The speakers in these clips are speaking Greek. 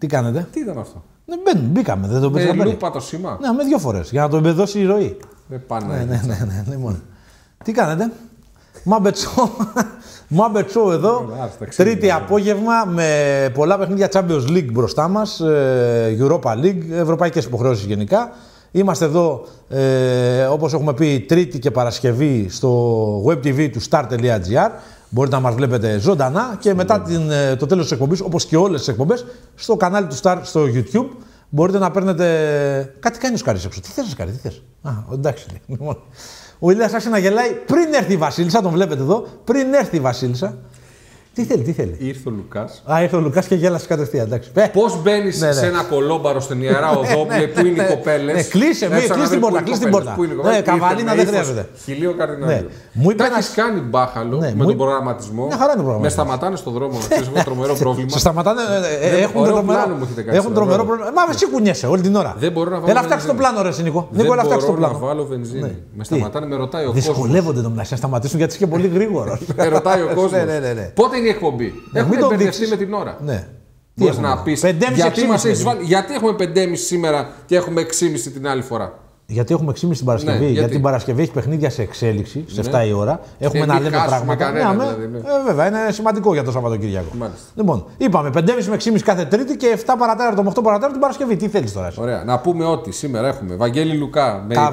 Τι κάνετε? Τι ήταν αυτό? Μπήκαμε, δεν το πήραμε. Λούπα το σήμα. Ναι, με 2 φορές για να το εμπεδώσει η ροή. Ναι. Λοιπόν. Τι κάνετε? Μάμπετσο εδώ. Τρίτη απόγευμα με πολλά παιχνίδια Champions League μπροστά μας, Europa League, ευρωπαϊκές υποχρεώσεις γενικά. Είμαστε εδώ, όπως έχουμε πει, Τρίτη και Παρασκευή στο web TV του star.gr. Μπορείτε να μας βλέπετε ζωντανά και μετά το τέλος της εκπομπής, όπως και όλες τις εκπομπές, στο κανάλι του Star στο YouTube. Μπορείτε να παίρνετε. Κάτι κάνει ο Σκάρης έξω. Τι θες, Σκάρη, τι θες? Εντάξει. Ο Ηλίας άρχισε να γελάει πριν έρθει η Βασίλισσα. Τον βλέπετε εδώ. Πριν έρθει η Βασίλισσα. Τι θέλει. Ήρθε ο Λουκάς. Ήρθε ο Λουκάς και γέλασε κατευθείαν. Πώς μπαίνεις σε ένα κολόμπαρο στην Ιερά Οδό που είναι οι κοπέλες? Κλείσε την πόρτα. Ναι, καβαλίνα δεν χρειάζεται. Χιλίο καρδινάλιο. Τα έχεις κάνει μπάχαλο με τον προγραμματισμό. Με σταματάνε στον δρόμο. Έχω τρομερό πρόβλημα. Σε σταματάνε. Έχουν τρομερό πρόβλημα. Μα εσύ κουνιέσαι όλη την ώρα. Δεν μπορώ να βάλω. Έλα, φτιάξει το πλάνο, ρε Νίκο. Δεν μπορώ να βάλω βενζίνη. Με σταματάνε, με ρωτάει ο κόσμος. Δυσκολεύονται να σταματήσουν γιατί είσαι και πολύ γρήγορο. Με ρωτάει ο κόσμος. Πότε είναι η εκπομπή? Έχουμε μπερδευτεί με την ώρα. Ναι. Μπορείς να πεις γιατί έχουμε 5,5 σήμερα και έχουμε 6,5 την άλλη φορά? Γιατί έχουμε 6,5 την Παρασκευή. Γιατί την Παρασκευή έχει παιχνίδια σε εξέλιξη, σε 7 η ώρα. Έχουμε να λέμε πράγματα. Βέβαια, είναι σημαντικό για το Σαββατοκύριακο. Λοιπόν, είπαμε 5,5 με 6,5 κάθε Τρίτη και 7 παρατέταρτο με 8 παρατέταρτο την Παρασκευή. Τι θέλεις τώρα? Ωραία. Να πούμε ότι σήμερα έχουμε Βαγγέλη Λουκά με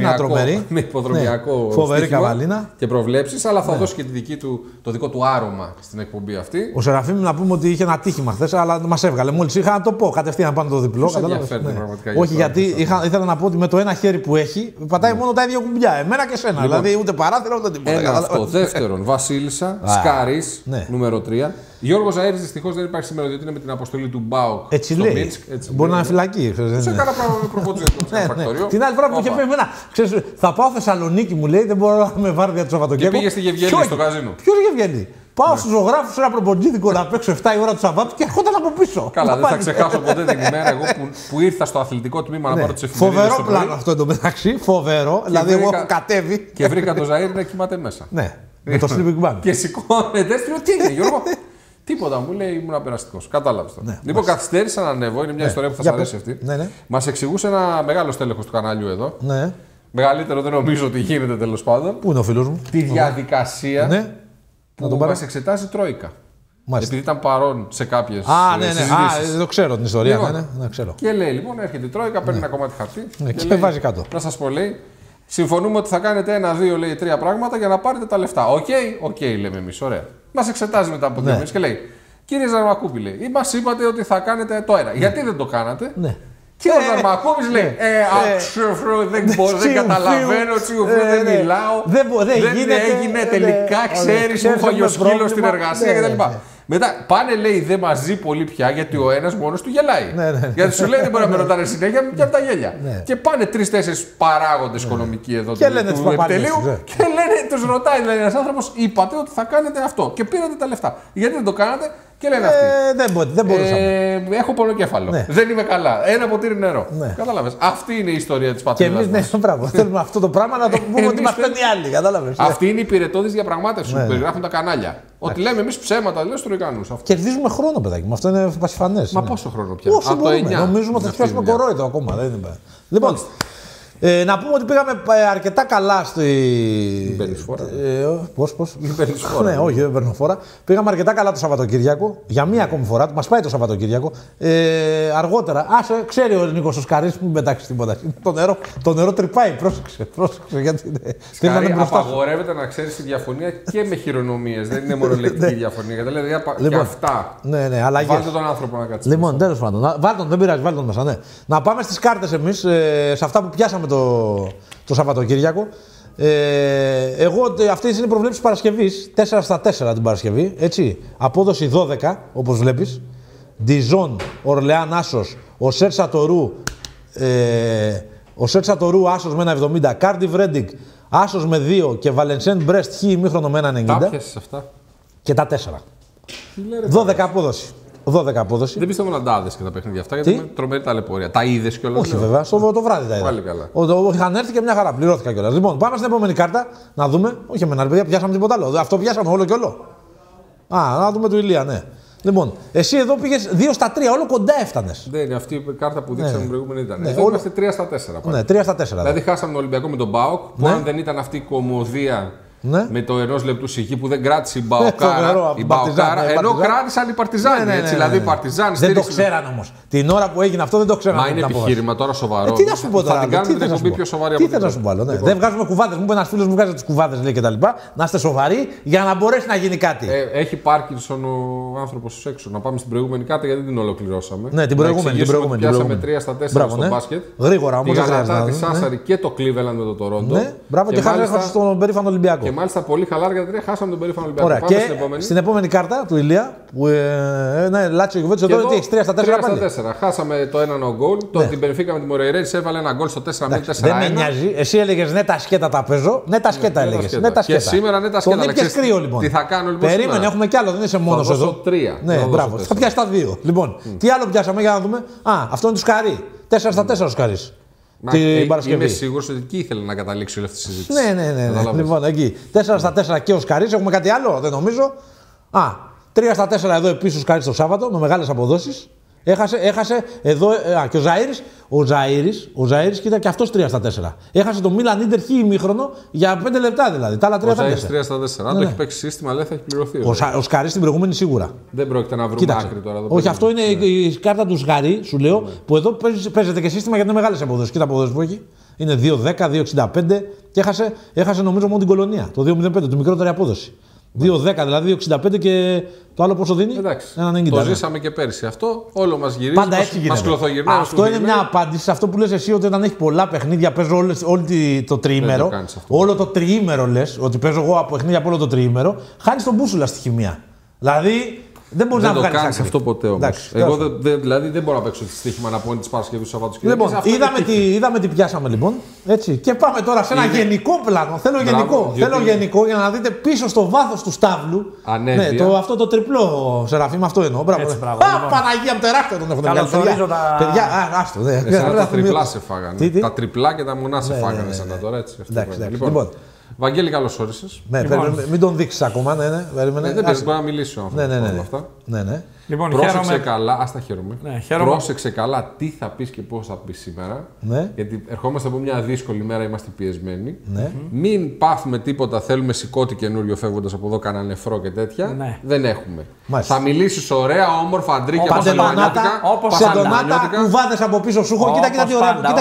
υποδρομιακό φοβερή καβαλίνα και προβλέψεις, αλλά θα δώσει και το δικό του άρωμα στην εκπομπή αυτή. Ο Σεραφείμ, να πούμε ότι είχε ένα τύχημα χθες, αλλά μας έβγαλε. Μόλις είχα να το πω κατευθείαν πάνω το διπλό. Όχι, γιατί ήθελα να πω ότι με το ένα χέρι που έχει, πατάει μόνο τα ίδια κουμπιά. Εμένα και σένα. Δηλαδή ούτε παράθυρα ούτε τίποτα. Ένα αυτό. Δεύτερον, Βασίλισσα, Σκάρης, νούμερο 3. Γιώργος Ζαΐρης δυστυχώς δεν υπάρχει σήμερα, διότι είναι με την αποστολή του Μπάουκ. Έτσι λέει. Μπορεί να είναι φυλακή. Σε κάνα πράγμα με προπότζε το Την άλλη φορά που είχε πει εμένα, θα πάω Θεσσαλονίκη, μου λέει, δεν μπορώ να είμαι βάρδια του Σαββατοκύριακου. Και πήγε στη Γευγέννη στο καζίνο. Ποιο Γευγέννη? Πάω στους ζωγράφους ένα προποντζίδικο να παίξω 7 η ώρα του Σαββάτου και έρχονταν από πίσω. Καλά, δεν θα ξεχάσω ποτέ την ημέρα εγώ που ήρθα στο αθλητικό τμήμα να πάρω τις εφημερίδες. Φοβερό πλάνο αυτό εντωμεταξύ. Φοβερό. Δηλαδή, εγώ έχω κατέβει. Και βρήκα τον Ζαΐρη να κοιμάται μέσα. Ναι. Με το sleeping bag. Και σηκώνεται. Τι είναι, Γιώργο? Τίποτα, μου λέει, ήμουν απεραστικός. Κατάλαβες το. Λοιπόν, καθυστέρησα να ανέβω. Είναι μια ιστορία που θα σας αρέσει αυτή. Μας εξηγούσε ένα μεγάλο στέλεχος του καναλιού εδώ. Μεγαλύτερο δεν νομίζω ότι γίνεται τέλος πάντων. Πού είναι ο φίλος μου? Τη διαδικασία που μας εξετάζει Τρόικα. Επειδή ήταν παρόν σε κάποιες συζητήσεις. Το ξέρω την ιστορία. Ξέρω. Και λέει λοιπόν, έρχεται η Τρόικα, παίρνει ένα κομμάτι χαρτί. Και βάζει κάτω. Να σας πω, λέει, συμφωνούμε ότι θα κάνετε 1, 2, λέει, 3 πράγματα για να πάρετε τα λεφτά. Οκ, λέμε εμείς, ωραία. Μας εξετάζει μετά από 2 μήνες και λέει, κύριε Ζαρμακούπη, λέει, μας είπατε ότι θα κάνετε το 1. Γιατί δεν το κάνατε? Και ο Ζαρμακούπης λέει, δεν καταλαβαίνω, δεν μιλάω, δεν έγινε τελικά, ξέρεις, μου φάγει ο σκύλος στην εργασία κτλ. Μετά πάνε, λέει, δεν μας ζει πολύ πια γιατί ο ένας μόνος του γελάει. Γιατί σου λέει δεν μπορεί να με ρωτάνε συνέχεια και από τα γέλια. Και πάνε 3-4 παράγοντες οικονομικοί εδώ του επιτελείου και λένε, τους ρωτάει ένας άνθρωπος, είπατε ότι θα κάνετε αυτό και πήρατε τα λεφτά. Γιατί δεν το κάνατε? Και λένε αυτοί. Δεν μπορούσαμε. Έχω πονοκέφαλο. Δεν είμαι καλά. Ένα ποτήρι νερό. Κατάλαβες. Αυτή είναι η ιστορία της πατρίδας. Και εμείς θέλουμε αυτό το πράγμα να το πούμε ότι μας παίρνει άλλοι. Κατάλαβες. Αυτή είναι η υπηρετώδης διαπραγμάτευση που περιγράφουν τα κανάλια. Ότι λέμε εμείς ψέματα, λέει στους Τρικανούς. Κερδίζουμε χρόνο, παιδάκι μου. Αυτό είναι πασιφανές. Μα πόσο χρόνο πια? Από το 9. Νομίζουμε ότι θα πιάσουμε κορόιδο ακόμα. Λοιπόν. Να πούμε ότι πήγαμε αρκετά καλά στην Περισφόρα. Πώς? Ναι, όχι, δεν παίρνω φόρα. Πήγαμε αρκετά καλά το Σαββατοκύριακο. Για μία ακόμη φορά. Μας πάει το Σαββατοκύριακο. Αργότερα. Ξέρει ο Νίκος ο Σκαρής, μην πετάξει τίποτα. Το νερό τρυπάει. Πρόσεξε. Γιατί Σκαρή, απαγορεύεται να ξέρεις τη διαφωνία και με χειρονομίες. Δεν είναι μονολεκτική διαφωνία. Δηλαδή και αυτά. Ναι, αλλαγές. Βάλτε τον άνθρωπο να κάτσει. Λοιπόν, τέλος πάντων. Βάλτε τον, δεν πειράζει, βάλτε τον μέσα. Να πάμε στις κάρτες εμείς, σε αυτά που πιάσαμε το Σαββατοκύριακο. Αυτές είναι οι προβλέψεις Παρασκευής. 4/4 την Παρασκευή. Έτσι. Απόδοση 12, όπως βλέπεις. Διζόν, Ορλεάν, Άσος. Ο Σερτσατορού, Άσος με 1,70. Κάρντιβ Ρέντινγκ, Άσος με 2. Και Βαλενσέν Μπρεστ, Χ ημίχρονο με 1,90. Τα πιάσεις αυτά. Και τα 4. 12 απόδοση. 12 απόδοση. Δεν πιστεύω να τα είδες και τα παιχνίδια αυτά, γιατί είναι τρομερή ταλαιπωρία. Τα είδες κιόλας? Όχι, βέβαια, το βράδυ τα είδα. Πάλι καλά. Είχαν έρθει και μια χαρά, πληρώθηκα κιόλας. Λοιπόν, πάμε στην επόμενη κάρτα να δούμε. Όχι εμένα, παιδιά, πιάσαμε τίποτα άλλο. Αυτό πιάσαμε όλο και όλο. Να δούμε του Ηλία, ναι. Λοιπόν, εσύ εδώ πήγες 2 στα 3, όλο κοντά έφτανες. Δεν είναι αυτή η κάρτα που δείξαμε προηγούμενη ήταν. Ναι, Εδώ είμαστε 3 στα 4. Ναι, 3 στα 4. Δηλαδή χάσαμε τον Ολυμπιακό με τον ΠΑΟΚ, που αν δεν ήταν αυτή η κομμωδία. Ναι. Με το 1 λεπτού σιγή που δεν κράτησε η Μπαοκάρα. Ενώ κράτησαν οι Παρτιζάνοι. Έτσι, δηλαδή οι Παρτιζάνοι. Δεν το ξέραν όμως. Την ώρα που έγινε αυτό δεν το ξέραν. Μα είναι επιχείρημα τώρα σοβαρό. Τι να σου πω τώρα. Θα την κάνουμε την εκπομπή πιο σοβαρή από τι θέλω να σου πω άλλο. Δεν βγάζουμε κουβάδες. Μου είπε ένας φίλος μου βγάζει τις κουβάδες λέει κτλ. Να είστε σοβαροί για να μπορέσει να γίνει κάτι. Έχει Πάρκινσον ο άνθρωπος έξω. Να πάμε στην προηγούμενη κάρτα γιατί δεν την ολοκληρώσαμε. Ναι, την προηγούμενη. Πιάσαμε 3 στα 4 στο μπάσκετ. Γρήγορα όμως. Τη Γαλατά, τη Σάσαρη και το Cleveland με το Τορόντο. Μπράβο και χάσαμε στον περήφανο Ολυμπιακό. Και μάλιστα πολύ χαλάρα γιατί χάσαμε τον περήφανο Ολυμπιακό. Ωραία. Και στην επόμενη κάρτα του Ηλία, που Λάτσιο Γιουβέντους, εδώ ότι έχει 3 στα 4. 3 στα 4. Χάσαμε το 1 γκολ. Την Μπενφίκα με τη Μορεϊρέτη έβαλε ένα γκολ στο 4-4. Δεν με νοιάζει. Εσύ έλεγες ναι, τα σκέτα τα παίζω. Ναι, τα σκέτα έλεγες. Και σήμερα ναι, τα σκέτα. Τον έπιες κρύο λοιπόν. Τι θα κάνω λοιπόν. Περίμενε, έχουμε κι άλλο, δεν είσαι μόνος εδώ. 3. Ναι, μπράβο. Θα πιάσει τα 2. Λοιπόν, τι άλλο πιάσαμε για να δούμε. Αυτό είναι του Σκαρί. 4 στα 4 ο Σκαρής. Είμαι σίγουρος ότι εκεί ήθελε να καταλήξει όλη αυτή η συζήτηση. Ναι. Λοιπόν, εκεί. 4 στα 4 και ο Σκαρής. Έχουμε κάτι άλλο, δεν νομίζω. 3 στα 4 εδώ επίσης ο Σκαρής το Σάββατο με μεγάλες αποδόσεις. Έχασε εδώ και ο Ζαΐρης κοίτα και αυτός 3 στα 4. Έχασε το Μίλαν Ίντερ χ ημίχρονο για 5 λεπτά δηλαδή. Τα άλλα 3 στα 4. Ο Ζαΐρης 3 στα 4. Αν το έχει παίξει σύστημα, λέει θα έχει πληρωθεί. Ο Σκαρής την προηγούμενη σίγουρα. Δεν πρόκειται να βρούμε άκρη τώρα. Όχι, αυτό είναι η κάρτα του Σκαρή, σου λέω, που εδώ παίζεται και σύστημα γιατί είναι μεγάλες αποδόσεις. Κοίτα αποδόσεις που έχει. Είναι 2-10, 2-65 και έχασε νομίζω μόνο την Κολονία. Το 2-05, τη μικρότερη απόδοση. 2-10 δηλαδή, 2-65 και το άλλο πόσο δίνει. Εντάξει. Το ζήσαμε και πέρσι αυτό. Όλο μας γυρίζει. Πάντα έτσι γίνεται. Αυτό είναι μια απάντηση σε αυτό που λες εσύ ότι όταν έχει πολλά παιχνίδια παίζω όλο το τριήμερο. Όλο το τριήμερο λες ότι παίζω εγώ παιχνίδια από όλο το τριήμερο. Χάνεις τον μπούσουλα στη χημεία. Δηλαδή δεν μπορείς να βγάλεις. Δεν το κάνεις αυτό ποτέ όμως. Εγώ δηλαδή δεν μπορώ να παίξω τη στοίχημα να πω είναι της Παρασκευής του Σαββατοκύριακου. Λοιπόν, είδαμε τι πιάσαμε λοιπόν. Έτσι. Και πάμε τώρα σε ένα γενικό πλάνο. Θέλω γενικό για να δείτε πίσω στο βάθος του στάβλου. Ναι, αυτό το τριπλό Σεραφείμ, αυτό εννοώ. Παναγία μου, τεράστια τον έχουν βγάλει. Παιδιά, άστο. Τα τριπλά σε φάγανε. Τα τριπλά και τα μονά σε φάγανε σαν τώρα έτσι. Λοιπόν. Βαγγέλη, καλώς όρισες. Μην τον δείξεις ακόμα. Δεν πειράζει, μπορώ να μιλήσω Ναι. Λοιπόν, πρόσεξε καλά, ας τα χαίρομαι. Πρόσεξε καλά τι θα πεις και πώς θα πεις σήμερα. Γιατί ερχόμαστε από μια δύσκολη μέρα, είμαστε πιεσμένοι. Μην πάθουμε τίποτα, θέλουμε σηκώτη καινούριο φεύγοντας από εδώ, κανένα νεφρό και τέτοια. Δεν έχουμε. Θα μιλήσεις ωραία, όμορφα, αντρίκια, παντελονάτα, κουβάδες από πίσω σου έχω. Κοίτα τι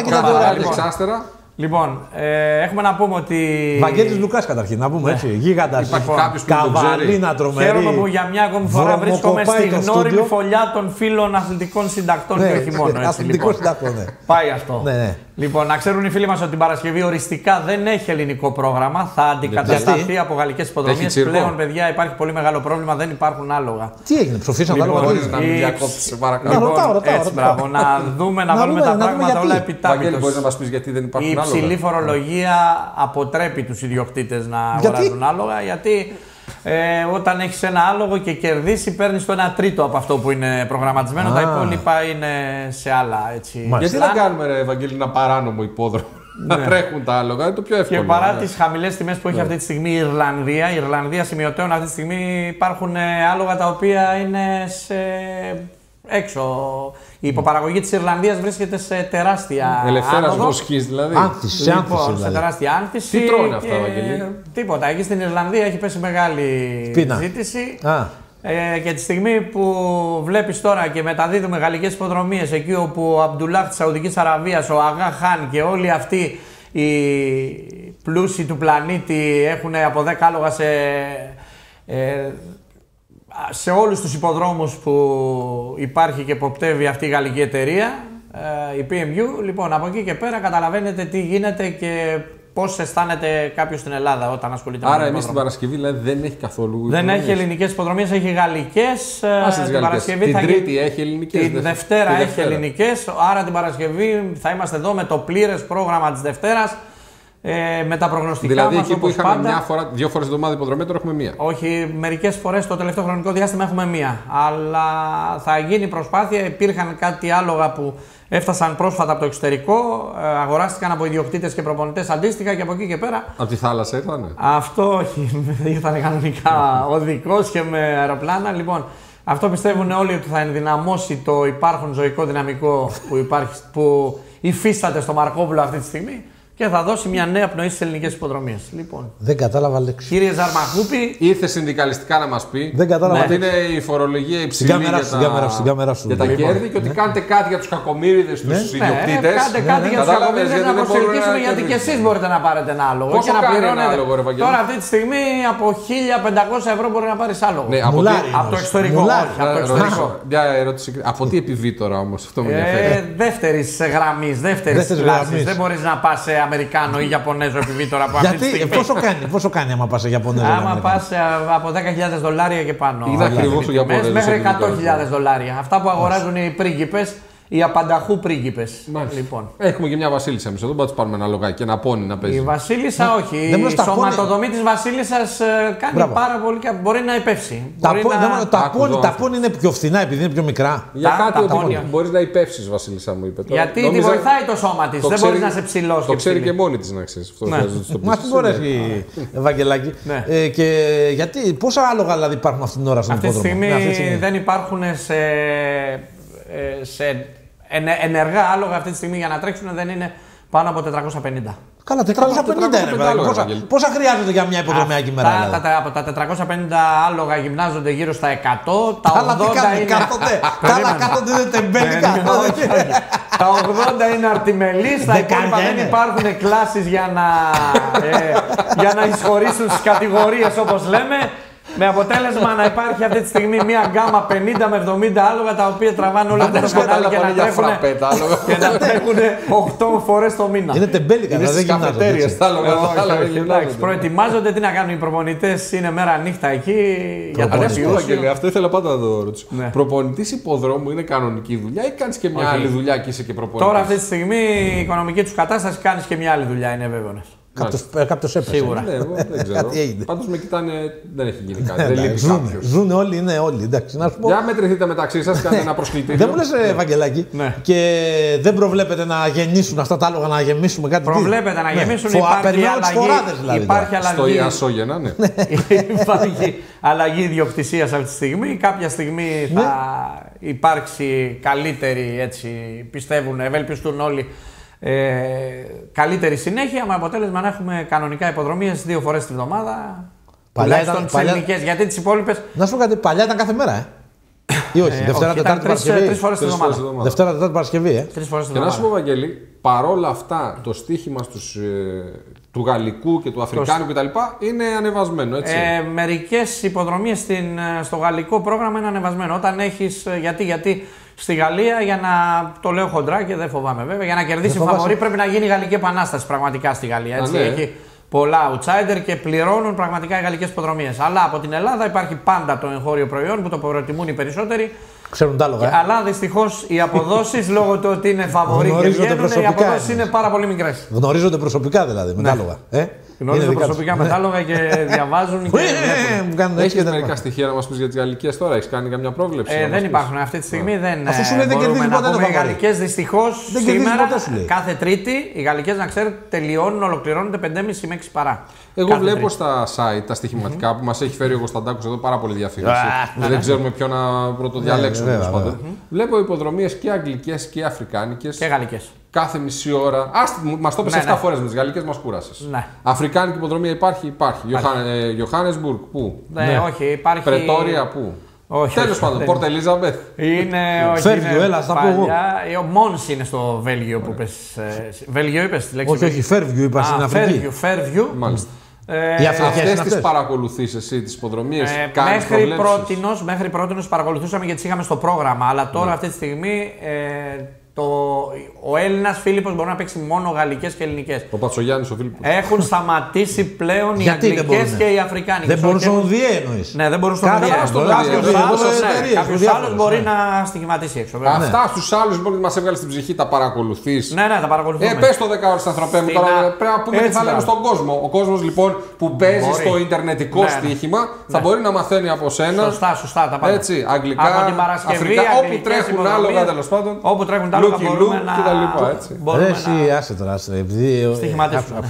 ωραία. Λοιπόν, έχουμε να πούμε ότι. Βαγγέλης Λουκάς καταρχήν, να πούμε έτσι. Γίγαντας. Καβαλίνα τρομερή. Χαίρομαι που για μια ακόμη φορά βρίσκομαι στη γνώριμη φωλιά των φίλων αθλητικών συντακτών και όχι μόνο. Αθλητικών συντακτών, ναι. Πάει αυτό. Λοιπόν, να ξέρουν οι φίλοι μας ότι την Παρασκευή οριστικά δεν έχει ελληνικό πρόγραμμα. Θα αντικατασταθεί από γαλλικές υποδρομίες. Πλέον, παιδιά, υπάρχει πολύ μεγάλο πρόβλημα, δεν υπάρχουν άλογα. Τι έγινε, ψοφίσαν τα άλογα. Μπορείς να μην διακόψεις, σε παρακαλώ. Να δούμε, να βάλουμε τα πράγματα όλα επιτάπητος. Μπορείς να μας πεις γιατί δεν υπάρχουν άλογα. Η υψηλή φορολογία αποτρέπει τους ιδιοκτήτες να αγοράζουν άλογα, γιατί όταν έχεις ένα άλογο και κερδίσει, παίρνεις το 1/3 από αυτό που είναι προγραμματισμένο. Τα υπόλοιπα είναι σε άλλα έτσι. Γιατί δεν κάνουμε, Ευαγγέλη, ένα παράνομο υπόδρομο να τρέχουν τα άλογα, είναι το πιο εύκολο. Και παρά τις χαμηλές τιμές που έχει αυτή τη στιγμή η Ιρλανδία σημειωτέων αυτή τη στιγμή υπάρχουν άλογα τα οποία είναι έξω. Η υποπαραγωγή της Ιρλανδίας βρίσκεται σε τεράστια ελευθέρας βοσκής δηλαδή. Άνθηση, σε τεράστια άνθηση. Τι τρώνε αυτά, Βαγγέλη? Τίποτα. Εκεί στην Ιρλανδία έχει πέσει μεγάλη ζήτηση. Και τη στιγμή που βλέπεις τώρα και μεταδίδουμε γαλλικές υποδρομίες εκεί όπου ο Αμπντουλάχ της Σαουδικής Αραβίας, ο Αγά Χάν και όλοι αυτοί οι πλούσιοι του πλανήτη έχουν από 10 άλογα σε όλους τους υποδρόμους που υπάρχει και εποπτεύει αυτή η γαλλική εταιρεία, η PMU. Λοιπόν, από εκεί και πέρα καταλαβαίνετε τι γίνεται και πώς αισθάνεται κάποιος στην Ελλάδα όταν ασχολείται με το. Άρα, εμείς την Παρασκευή δηλαδή, δεν έχει καθόλου. Δεν έχει ελληνικές υποδρομίες, έχει γαλλικές. Την Παρασκευή την Τρίτη έχει ελληνικές. Την Δευτέρα έχει ελληνικές. Άρα την Παρασκευή θα είμαστε εδώ με το πλήρες πρόγραμμα της Δευτέρας. Με τα προγνωστικά δηλαδή, μας, εκεί που είχαμε δύο φορές εβδομάδα υποδρομή, τώρα έχουμε μία. Όχι, μερικές φορές το τελευταίο χρονικό διάστημα έχουμε μία. Αλλά θα γίνει προσπάθεια. Υπήρχαν κάτι άλογα που έφτασαν πρόσφατα από το εξωτερικό, αγοράστηκαν από ιδιοκτήτες και προπονητές αντίστοιχα και από εκεί και πέρα. Από τη θάλασσα ήρθανε? Αυτό όχι. Ήρθαν κανονικά οδικός και με αεροπλάνα. Λοιπόν, Αυτό πιστεύουν όλοι ότι θα ενδυναμώσει το υπάρχον ζωικό δυναμικό που υφίσταται στο Μαρκόπουλο αυτή τη στιγμή και θα δώσει μια νέα πνοή στις ελληνικές υποδρομίες. Λοιπόν, δεν κατάλαβα λέξη. Κύριε Ζαρμακούπη, ήρθε συνδικαλιστικά να μας πει ότι είναι η φορολογία υψηλή στην κάμερα σου. Για τα κέρδη και ότι κάνετε κάτι για τους κακομοίριδες, τους ιδιοκτήτες. Κάντε κάτι για τους κακομοίριδες να προσελκύσουμε, γιατί και εσείς μπορείτε να πάρετε ένα άλογο. Πόσο κάνει ένα άλογο, ρε Βαγγέλη? Τώρα αυτή τη στιγμή από 1.500 ευρώ μπορεί να πάρεις άλογο. Από το εξωτερικό. Μια ερώτηση. Από τι επιβίτορα όμως, αυτό με ενδιαφέρει. Δεύτερης γραμμής, δεύτερης κλάσης. Δεν μπορείς να πας σε Αμερικάνο ή Ιαπωνέζο επιβίτορα από αυτή τη στιγμή. Πόσο κάνει άμα πας σε Ιαπωνέζο? Άμα πας από $10.000 και πάνω. Είναι ακριβώς ο Ιαπωνέζος. Μέχρι $100.000. Αυτά που αγοράζουν οι πρίγκιπες, οι απανταχού πρίγκιπες. Λοιπόν. Έχουμε και μια βασίλισσα εμείς εδώ, θα τους πάρουμε ένα λογάκι και ένα πόνι να παίζει. Η βασίλισσα όχι. Η σωματοδομή της βασίλισσας κάνει πάρα πολύ και μπορεί να υπεύσει. Τα πόνι είναι πιο φθηνά επειδή είναι πιο μικρά. Για κάτι μπορείς να υπεύσεις, βασίλισσα μου είπε. Γιατί τη βοηθάει το σώμα της. Δεν μπορείς να σε ψηλώσει. Το ξέρει και μόνη της, να ξέρεις. Μα τι μπορέσει, Ευαγγελάκη. Γιατί πόσα άλογα δηλαδή υπάρχουν αυτήν την ώρα στον υπόδρομο? Αυτή τη στιγμή δεν υπάρχουν σε ενεργά άλογα αυτή τη στιγμή για να τρέξουν, δεν είναι πάνω από 450. Καλά, 450 είναι. Πόσα χρειάζονται για μια υποδρομιακή μέρα? Από τα 450 άλογα γυμνάζονται γύρω στα 100. Τα 80 είναι. Τα 100 είναι τεμπέλικα. Τα 80 είναι αρτιμελείς. Τα υπόλοιπα δεν υπάρχουν κλάσεις για να εισχωρήσουν στις κατηγορίες όπως λέμε. Με αποτέλεσμα να υπάρχει αυτή τη στιγμή μια γκάμα 50 με 70 άλογα τα οποία τραβάνε όλα τα κανάλια και να τρέχουν 8 φορές το μήνα. Είναι τεμπέλικα, είναι στις καφετέριες τα άλογα. Προετοιμάζονται, τι να κάνουν οι προπονητές, είναι μέρα νύχτα εκεί για τα ρεπιούσια. Αυτό ήθελα πάντα να το ρωτήσω. Προπονητής υποδρόμου είναι κανονική δουλειά ή κάνεις και μια άλλη δουλειά και είσαι και προπονητής? Τώρα αυτή τη στιγμή η οικονομική τους κατάσταση κάνεις και μια άλλη δουλειά, είναι βέβαιο. Κάποιος έπεσε. Σίγουρα. Δεν ξέρω. Πάντως με κοιτάνε, δεν έχει γίνει κάτι. Δεν λείπει κάποιος. Ζουν όλοι, είναι όλοι. Εντάξει, να σου πω. Για μετρηθείτε μεταξύ σας, κάντε ένα προσκλητήριο. Δεν μου λες, Ευαγγελάκη, και δεν προβλέπετε να γεννήσουν αυτά τα άλογα, να γεμίσουμε κάτι? Προβλέπετε να γεμίσουν, υπάρχει αλλαγή. Στο Ιασό γεννάνε. Υπάρχει αλλαγή ιδιοκτησίας αυτή τη στιγμή. Κάποια στιγμή θα υπάρξει καλύτερη, έτσι πιστεύουν, ευελπιστούν όλοι, καλύτερη συνέχεια, με αποτέλεσμα να έχουμε κανονικά υποδρομίες 2 φορές τη βδομάδα. Τουλάχιστον τις ελληνικές, γιατί τις υπόλοιπες. Να σου πω κάτι, παλιά ήταν κάθε μέρα, ή όχι? Δευτέρα, Τετάρτη, Παρασκευή. 3 φορές τη βδομάδα. Δευτέρα, Τετάρτη, Παρασκευή. 3 φορές τη βδομάδα. Και να σου πω, Βαγγέλη, παρόλα αυτά το στοίχημα του γαλλικού και του αφρικάνου κτλ. Είναι ανεβασμένο, έτσι. Μερικές υποδρομίες στο γαλλικό πρόγραμμα είναι ανεβασμένο. Όταν έχεις. Γιατί στη Γαλλία, για να το λέω χοντρά και δεν φοβάμαι βέβαια, για να κερδίσει φαβορί πρέπει να γίνει η Γαλλική Επανάσταση πραγματικά στη Γαλλία. Έτσι. Έχει πολλά outsider και πληρώνουν πραγματικά οι γαλλικές υποδρομίες. Αλλά από την Ελλάδα υπάρχει πάντα το εγχώριο προϊόν που το προτιμούν οι περισσότεροι. Ξέρουν τα άλογα. Αλλά δυστυχώς οι αποδόσεις λόγω του ότι είναι φαβορί και βγαίνουν, οι αποδόσεις είναι πάρα πολύ μικρές. Γνωρίζονται προσωπικά δηλαδή με τα άλογα. Γνωρίζονται προσωπικά με τα άλογα και διαβάζουν. Έχεις μερικά στοιχεία να μας πεις για τις γαλλικές τώρα, έχεις κάνει καμιά πρόβλεψη? Δεν υπάρχουν αυτή τη στιγμή. Αφού σου λέει δεν κερδίζει ποτέ το Οι γαλλικές δυστυχώς σήμερα, κάθε Τρίτη, οι γαλλικές να ξέρετε τελειώνουν, ολοκληρώνονται 5.30 με 6 παρά. Εγώ βλέπω στα site τα στοιχηματικά που μας έχει φέρει ο Κωνσταντάκος εδώ πάρα πολύ διαφήμιση. Δεν ξέρουμε ποιο να πρωτοδιαλέξουμε. Βλέπω υποδρομίες και αγγλικές και αφρικάνικες. Και γαλλικές. Κάθε μισή ώρα. Μας το πες 7 φορές με τις γαλλικές, μας κούρασες. Αφρικάνικη υποδρομία υπάρχει. Johannesburg, πού? Όχι, υπάρχει. Πρετόρια, πού? Τέλος πάντων, Port Elizabeth. Είναι. Φέρβιο, έλα, θα πω εγώ. Ο Μόνς είναι στο Βέλγιο που πες. Βέλγιο είπες τη λέξη? Όχι, Φέρβιο είπα στην Αφρική. Φέρβιο. Μάλιστα. Αυτές τις παρακολουθείς εσύ, τις υποδρομίες? Μέχρι πρότινος παρακολουθούσαμε γιατί τις είχαμε στο πρόγραμμα. Αλλά τώρα αυτή τη στιγμή ο Έλληνας Φίλιππος μπορεί να παίξει μόνο γαλλικές και ελληνικές. Ο Πατσογιάννης ο Φίλιππος. Έχουν σταματήσει πλέον οι αγγλικές και οι αφρικάνικες. Δεν μπορούν στον ΟΔΙΕ εννοείς? Ναι, δεν μπορούν στον ΟΔΙΕ. Κάποιος άλλος μπορεί να στοιχηματίσει έξω. Αυτά στους άλλους μπορεί να μας έβγαλε στην ψυχή, τα παρακολουθείς? Ναι, τα παρακολουθούμε. Πες το 10 ώρες ανθρωπέ μου τώρα, πρέπει να πούμε τι θα λέμε στον κόσμο. Ο κόσμος λοιπόν που παίζει στο ιντερνετικό στοίχημα θα μπορεί να μαθαίνει από σένα. Σωστά, τα πάντα. Έτσι, αγγλικά, αφρικά, όπου τρέχουν άλογα τέλος πάντων. Όπου τρέχουν τα άλογα μπορούμε να... Ρε εσύ, άσε τώρα, στοιχηματίσουμε.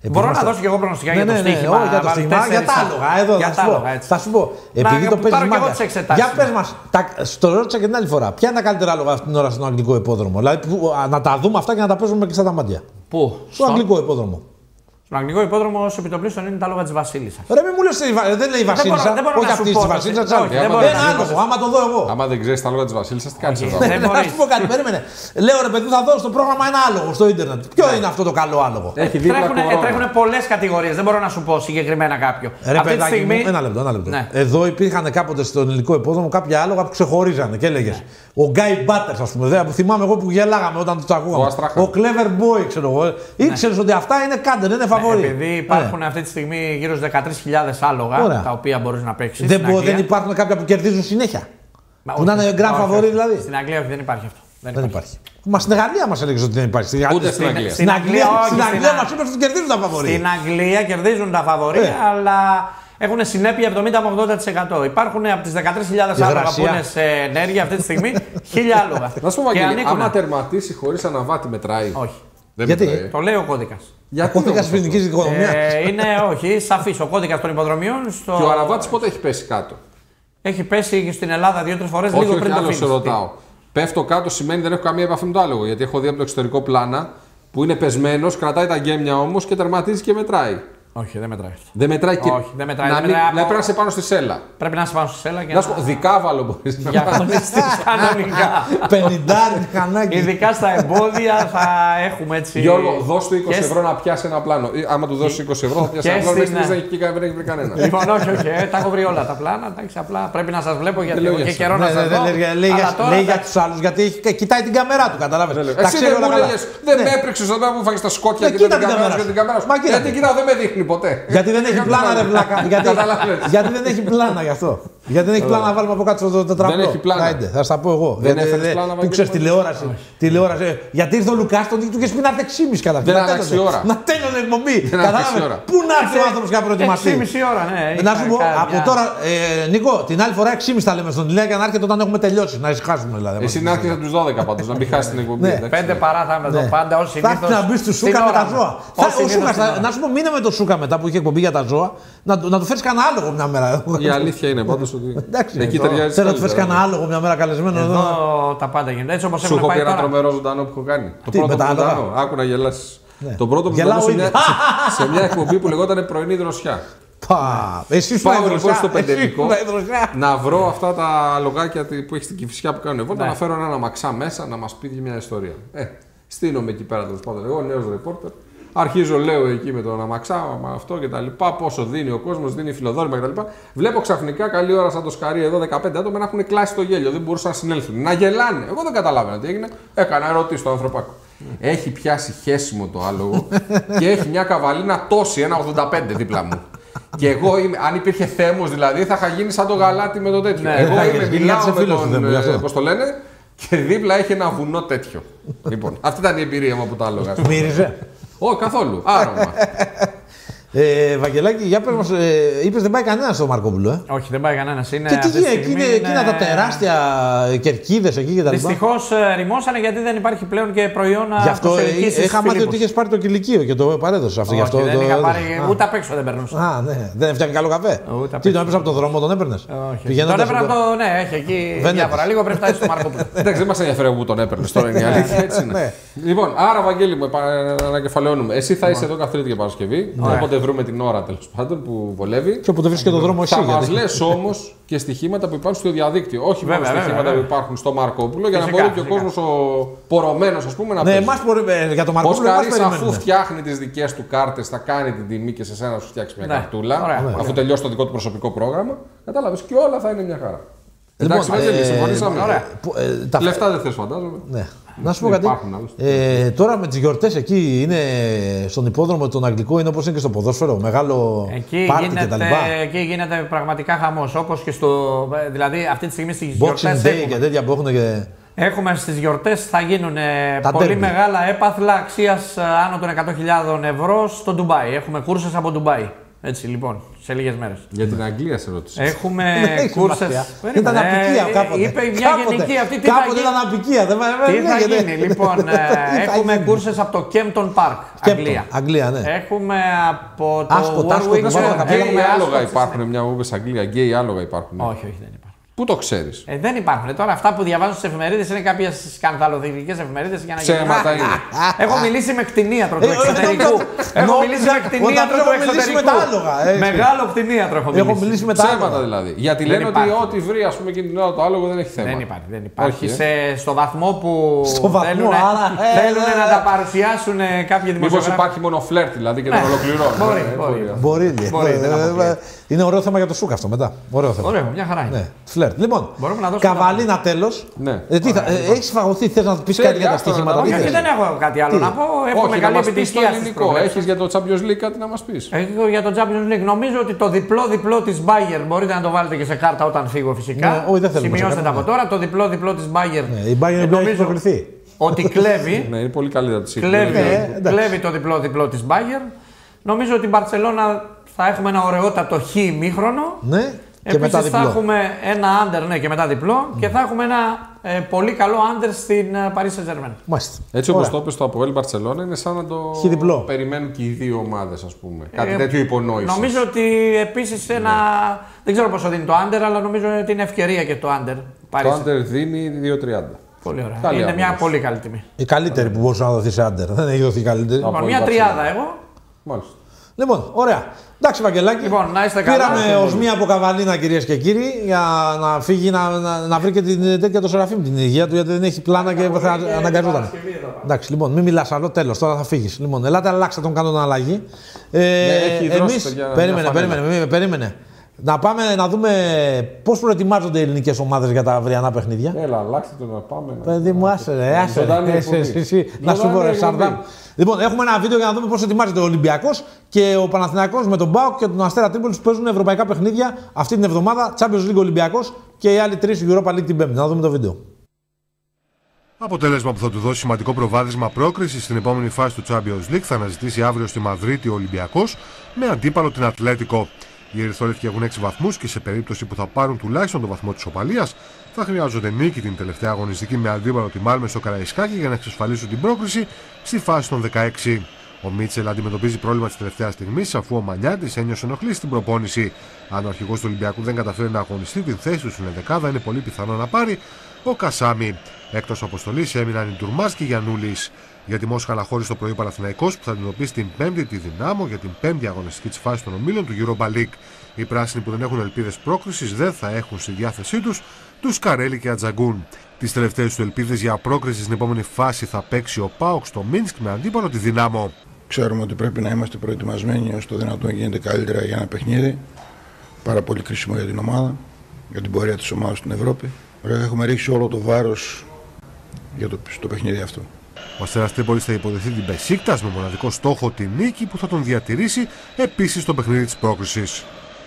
Μπορώ να δώσω και εγώ προνοστικά για το στοίχημα. Για το στοίχημα, για τα άλογα. Εδώ θα σου πω. Επειδή το παίζει μάγκα. Για πες μας, στο ρώτησα και την άλλη φορά. Ποια είναι τα καλύτερα άλογα αυτή την ώρα στον αγγλικό υπόδρομο? Δηλαδή να τα δούμε αυτά και να τα παίζουμε και στα τα μάτια. Πού? Στον αγγλικό υπόδρομο. Στον αγγλικό υπόδρομο, όσο επιτοπλίστων είναι τα άλογα τη Βασίλισσα. Ρε, μην μου λες, δεν λέει η Βασίλισσα. Όχι αυτή τη Βασίλισσα. Ένα άλογο, άμα το δω εγώ. Άμα δεν ξέρει τα άλογα τη Βασίλισσα, τι κάνει εδώ? Να σου πω κάτι, περίμενε. Λέω ρε παιδί, θα δω στο πρόγραμμα ένα άλογο στο ίντερνετ. Ποιο είναι αυτό το καλό άλογο? Τρέχουν πολλές κατηγορίες, δεν μπορώ να σου πω συγκεκριμένα κάποιο. Αυτή τη στιγμή. Ένα λεπτό. Εδώ υπήρχαν κάποτε στον ελληνικό υπόδρομο κάποια άλογα που ξεχωρίζανε και έλεγε. Ο Γκάι Μπάτερ, α πούμε, που θυμάμαι εγώ που γελάγαμε όταν του ακούγαμε. Ο Clever Boy, ξέρω εγώ. Ήξερε ότι αυτά είναι κάντερ, είναι φαβορί. Επειδή υπάρχουν αυτή τη στιγμή γύρω στου 13.000 άλογα τα οποία μπορεί να παίξει. Δεν υπάρχουν κάποια που κερδίζουν συνέχεια. Που να είναι grand φαβορί δηλαδή. Στην Αγγλία δεν υπάρχει αυτό. Δεν υπάρχει. Μα στην Γαλλία μα έλεγε ότι δεν υπάρχει. Ούτε στην Αγγλία. Στην Αγγλία μα είπε ότι κερδίζουν τα φαβορί. Στην Αγγλία κερδίζουν τα φαβορί, αλλά έχουν συνέπεια 70 με 80%. Υπάρχουν από τις 13.000 άλογα που είναι σε ενέργεια αυτή τη στιγμή 1.000 άλογα. Να σου πω, Βαγγέλη, άμα τερματίσει χωρίς αναβάτη μετράει? Όχι. Γιατί? Το λέει ο κώδικας. Ο κώδικας ποινικής οικονομίας. Είναι όχι, σαφής. Ο κώδικας των υποδρομιών. Και ο αναβάτης πότε έχει πέσει κάτω? Έχει πέσει στην Ελλάδα 2-3 φορές λίγο πριν το φίνις. Ρωτάω. Πέφτω κάτω σημαίνει δεν έχω καμία επαφή με το άλογο. Γιατί έχω δει από το εξωτερικό πλάνα που είναι πεσμένος, κρατάει τα γέμια όμως και τερματίζει και μετράει. Όχι, δεν μετράει. Δεν μετράει και. Όχι, δεν μετράει. Πρέπει να είσαι πάνω στη σέλα. Πρέπει να είσαι πάνω στη σέλα. Να σου πω, δικάβαλο μπορείς να για αγωνιστείς κανονικά. 50 μηχανάκι. Ειδικά στα εμπόδια θα έχουμε έτσι. Γιώργο, δώσ' του 20 ευρώ να πιάσει ένα πλάνο. Άμα του δώσει 20 ευρώ θα πιάσει ένα πλάνο. Δεν έχει βρει κανένα. Λοιπόν, όχι, τα έχω βρει όλα τα πλάνα. Απλά πρέπει να σας βλέπω γιατί έχω και καιρό να σας δω. Λέει για τους άλλους γιατί κοιτάει την κάμερά του, καταλάβες. Εσύ δεν μου λέγες, δεν με έπρεξες όταν μου φάγεις τα σκότια και την κάμερα σου. Γιατί κοιτάω, δεν με δείχνει ποτέ. Γιατί δεν έχει πλάνα, ρε βλάκα. Γιατί δεν έχει πλάνα γι' αυτό. Γιατί δεν έχει πλάνα να βάλουμε από κάτω το τετραπλό. Δεν έχει πλάνα. Θα στα πω εγώ. Δεν έφερε πλάνα. Που ξέρει τηλεόραση. Γιατί ήρθε ο Λουκάς, τον του είχε πει να έρθει 6,5 κατά Δεν άλλαξε η ώρα. Να τέλειωνε εκπομπή. Κατάλαβε. Πού να έρθει ο άνθρωπο για να προετοιμαστεί. 6,5 ώρα, ναι. Να σου πω από τώρα, Νίκο, την άλλη φορά 6,5 θα λέμε στον τηλέα και να έρχεται όταν έχουμε τελειώσει. Να ησυχάσουμε δηλαδή. Εσύ να έρθει από του 12 πάντω, να μην χάσει την εκπομπή. 5 παρά θα είμαι εδώ πάντα όσοι θα έρθει να μπει στο Σούκα με τα ζώα. Να σου πω, μείνε με το Σούκα μετά που είχε εκπομπή για τα ζώα, να του φέρει κανένα άλογο μια μέρα. Η αλήθεια είναι πάντω ότι. Εκεί ταιριάζει. Θέλω να του φέρει κανένα άλογο μια μέρα καλεσμένο εδώ. Τα πάντα γίνονται. Έτσι όπως σου έχω πει ένα τρομερό ζωντανό που έχω κάνει. Το πρώτο ζωντανό. Άκου να γελάσει. Το πρώτο που έχω σε μια εκπομπή που λεγόταν Πρωινή Δροσιά. Εσύ πάω λοιπόν στο πεντελικό να βρω αυτά τα λογάκια που έχει στην Κηφισιά που κάνουν βόλτα, να φέρω ένα μαξά μέσα να μας πει μια ιστορία. Στείνομαι εκεί πέρα τέλος πάντων. Εγώ νέος ρεπόρτερ. Αρχίζω, λέω εκεί με τον αμαξά, με αυτό και τα λοιπά. Πόσο δίνει ο κόσμος, δίνει φιλοδόρημα και τα λοιπά. Βλέπω ξαφνικά καλή ώρα σαν το σκαρί εδώ 15 άτομα να έχουν κλάσει το γέλιο. Δεν μπορούσαν να συνέλθουν. Να γελάνε. Εγώ δεν καταλάβαινα τι έγινε. Έκανα ερωτήσει στο ανθρωπάκο. Έχει πιάσει χέσιμο το άλογο και έχει μια καβαλίνα τόση, ένα 85 δίπλα μου. Και εγώ αν υπήρχε θέμος δηλαδή θα είχα γίνει σαν το γαλάτι με το τέτοιο. Εγώ μιλάω με τον. Πώς το λένε. Και δίπλα έχει ένα βουνό τέτοιο. Λοιπόν, αυτή ήταν η εμπειρία μου από τα άλογα. Μύριζε. Όχι, καθόλου. Άρωμα. Βαγγελάκη, για πες μας, είπες δεν πάει κανένα στο Μαρκόπουλο. Όχι, δεν πάει κανένα. Και τι γίνεται, εκείνα τα τεράστια κερκίδες εκεί και τα λοιπά. Δυστυχώς ρημώσανε γιατί δεν υπάρχει πλέον και προϊόν γι' αυτό είχα μάθει ότι είχες πάρει το κηλικείο και το παρέδωσε αυτό. Όχι, δεν είχα πάρει, ούτε απ' έξω δεν περνούσα. Α, ναι. Δεν έφτιανε καλό καφέ. Τι, τον έπαιρνες από το δρόμο, τον έπαιρνες? Όχι. Τον έπαιρνα από το. Ναι, έχει εκεί διάφορα. Λίγο πρέπει να είσαι στο Μαρκόπουλο. Εντάξει, δεν μας ενδιαφέρει που τον έπαιρνες τώρα, είναι η αλήθεια. Έτσι είναι. Λοιπόν, άρα, Βαγγέλη μου, ανακεφαλαιώνουμε. Εσύ θα είσαι εδώ κάθε Τρίτη και Παρασκευή. Όποτε βρούμε την ώρα τέλος πάντων που βολεύει. Και όποτε βρίσκει το δρόμο εσύ. Θα μας λες όμως και στοιχήματα που υπάρχουν στο διαδίκτυο. Όχι μόνο στοιχήματα που υπάρχουν στο Μαρκόπουλο για να μπορεί και ο κόσμος ο πορωμένος ας πούμε να πει. Ναι, για το Μαρκόπουλο. Πώς κανείς αφού φτιάχνει τις δικές του κάρτες θα κάνει την τιμή και σε σένα να σου φτιάξει μια καρτούλα. Αφού τελειώσει το δικό του προσωπικό πρόγραμμα. Κατάλαβες και όλα θα είναι μια χαρά. Εντάξει, Βαγγέλη, συμφωνήσαμε. Λεφτά δεν θες, φαντάζομαι. Ναι. Να σου πω κάτι. Τώρα με τις γιορτές εκεί είναι στον υπόδρομο τον Αγγλικό, είναι όπως είναι και στο ποδόσφαιρο, μεγάλο πάρτι κτλ. Εκεί γίνεται πραγματικά χαμός. Όπως και στο. Δηλαδή αυτή τη στιγμή στις γιορτές. Boxing Day και τέτοια που έχουν και. Έχουμε στις γιορτές θα γίνουν πολύ μεγάλα έπαθλα αξίας άνω των 100.000 ευρώ στο Ντουμπάι. Έχουμε κούρσες από Ντουμπάι. Έτσι λοιπόν, σε λίγες μέρες. Για την Αγγλία σε ρώτησε. Έχουμε κούρσες. Ήταν απικία κάποτε. Είπε μια γενική αυτή. Κάποτε ήταν απικία. Τι θα γίνει, λοιπόν. Έχουμε κούρσες από το Kempton Park, Αγγλία. Ναι. Έχουμε από το Warwick. Γκέι άλογα υπάρχουν, μια που είπες Αγγλία. Γκέι άλογα υπάρχουν. Όχι, δεν υπάρχουν. Πού το ξέρεις? Δεν υπάρχουν. Τώρα αυτά που διαβάζω στις εφημερίδες είναι κάποιες σκανδαλοδηλικές εφημερίδες για να γίνουν. Ψέματα είναι. Έχω μιλήσει με κτηνίατρο του εξωτερικού. Έχω μιλήσει με κτηνίατρο του εξωτερικού. Μεγάλο κτηνίατρο έχω μιλήσει. Έχω μιλήσει με τα ψέματα δηλαδή. Γιατί λένε ότι ό,τι βρει ας πούμε εκείνη την ώρα το άλογο δεν έχει θέμα. Δεν υπάρχει. Στο βαθμό που θέλουν να τα παρουσιάσουν κάποιοι δημοσιογράφοι. Μήπως υπάρχει μόνο φλερτ δηλαδή και τον ολοκληρώνουν. Μπορεί. Είναι ωραίο θέμα για το Σούκα αυτό μετά. Ωραίο θέμα. Ωραίο, μια χαρά είναι. Φλερτ. Λοιπόν, Καβαλίνα τέλος. Έχεις φαγωθεί, θες να πει κάτι για τα στοιχήματα? Όχι, δεν έχω κάτι άλλο να πω. Εύχομαι καλή επιτυχία. Έχεις για το Champions League κάτι να μας πεις? Έχω για το Champions League. Νομίζω ότι το διπλό της Bayern μπορείτε να το βάλετε και σε κάρτα όταν φύγω φυσικά. Σημειώστε τα από τώρα. Το διπλό της Bayern. Η Bayern έχει προκληθεί. Ότι κλέβει. Ναι, είναι πολύ καλύτερα τη Κλέβει το διπλό της Bayern. Νομίζω ότι η Μπαρσελόνα θα έχουμε ένα ωραιότατο χ ημίχρονο. Ναι. Επίσης θα έχουμε ένα άντερ και μετά διπλό και θα έχουμε ένα πολύ καλό άντερ στην Paris Saint-Germain. Μάλιστα. Έτσι όπως το είπες το Αποέλ Μπαρσελόνα είναι σαν να το περιμένουν και οι δύο ομάδες ας πούμε. Κάτι τέτοιο υπονόηση. Νομίζω ότι επίσης ένα... Δεν ξέρω πόσο δίνει το άντερ, αλλά νομίζω ότι είναι ευκαιρία και το άντερ. Το άντερ δίνει 2,30. Πολύ ωραία. Είναι μια πολύ καλή τιμή. Η καλύτερη που μπορούσε να δοθεί σε άντερ. Δεν έχει δοθεί καλύτερη. Λοιπόν, μια τριάδα εγώ. Μάλιστα. Λοιπόν, ωραία. Εντάξει, Βαγγελάκη. Λοιπόν, να είστε καλά. Πήραμε οσμία από Καβαλίνα, κυρίες και κύριοι, για να φύγει να βρει και την τέτοια το Σεραφείμ την υγεία του, γιατί δεν έχει πλάνα και θα αναγκαζόταν. Εντάξει, λοιπόν, μην μιλάς άλλο, τέλος, τώρα θα φύγεις. Λοιπόν, ελάτε, αλλάξτε τον κανόνα αλλαγή. Εμείς. Περίμενε. Να πάμε να δούμε πώς προετοιμάζονται οι ελληνικές ομάδες για τα αυριανά παιχνίδια. Έλα, αλλάξτε το να πάμε. Παιδί μου, άσε. Να σου πω, Σαρδάμ. Λοιπόν, έχουμε ένα βίντεο για να δούμε πώς ετοιμάζεται ο Ολυμπιακός και ο Παναθηναϊκός με τον ΠΑΟΚ και τον Αστέρα Τρίπολης που παίζουν ευρωπαϊκά παιχνίδια αυτή την εβδομάδα. Champions League Ολυμπιακός και οι άλλοι τρεις Europa League την Πέμπτη. Να δούμε το βίντεο. Αποτέλεσμα που θα του δώσει σημαντικό προβάδισμα πρόκριση στην επόμενη φάση του Champions League θα αναζητήσει αύριο στη Μαδρίτη ο Ολυμπιακός με αντίπαλο την Ατλέτικο. Οι Ερυθρόλευκοι έχουν 6 βαθμούς και σε περίπτωση που θα πάρουν τουλάχιστον το βαθμό της οπαλίας θα χρειάζονται νίκη την τελευταία αγωνιστική με αντίπαλο τη Μάλμε στο Καραϊσκάκι για να εξασφαλίσουν την πρόκριση στη φάση των 16. Ο Μίτσελ αντιμετωπίζει πρόβλημα της τελευταίας στιγμής αφού ο Μανιάτης ένιωσε ενοχλήσει στην προπόνηση. Αν ο αρχηγός του Ολυμπιακού δεν καταφέρει να αγωνιστεί, την θέση του στην δεκάδα είναι πολύ πιθανό να πάρει ο Κασάμι. Εκτός αποστολής έμειναν οι Ντουρμάς και οι Γιαννούλης. Για τη Μόσχα αναχώρησε το πρωί Παναθηναϊκός που θα αντιμετωπίσει την Πέμπτη τη Δυνάμο για την πέμπτη αγωνιστική της φάσης των ομίλων του Europa League. Οι πράσινοι που δεν έχουν ελπίδες πρόκρισης δεν θα έχουν στη διάθεσή τους Καρέλη και Ατζαγκούν. Τις τελευταίες του ελπίδες για πρόκριση στην επόμενη φάση θα παίξει ο ΠΑΟΚ στο Μίνσκ με αντίπαλο τη Δυνάμο. Ξέρουμε ότι πρέπει να είμαστε προετοιμασμένοι όσο το δυνατόν γίνεται καλύτερα για ένα παιχνίδι. Πάρα πολύ κρίσιμο για την ομάδα, για την πορεία της ομάδας στην Ευρώπη. Έχουμε ρίξει όλο το βάρος για το παιχνίδι αυτό. Ο Αστέρας Τρίπολης θα υποδεχθεί την Μπεσίκτας με μοναδικό στόχο τη νίκη που θα τον διατηρήσει επίσης στο παιχνίδι της πρόκρισης.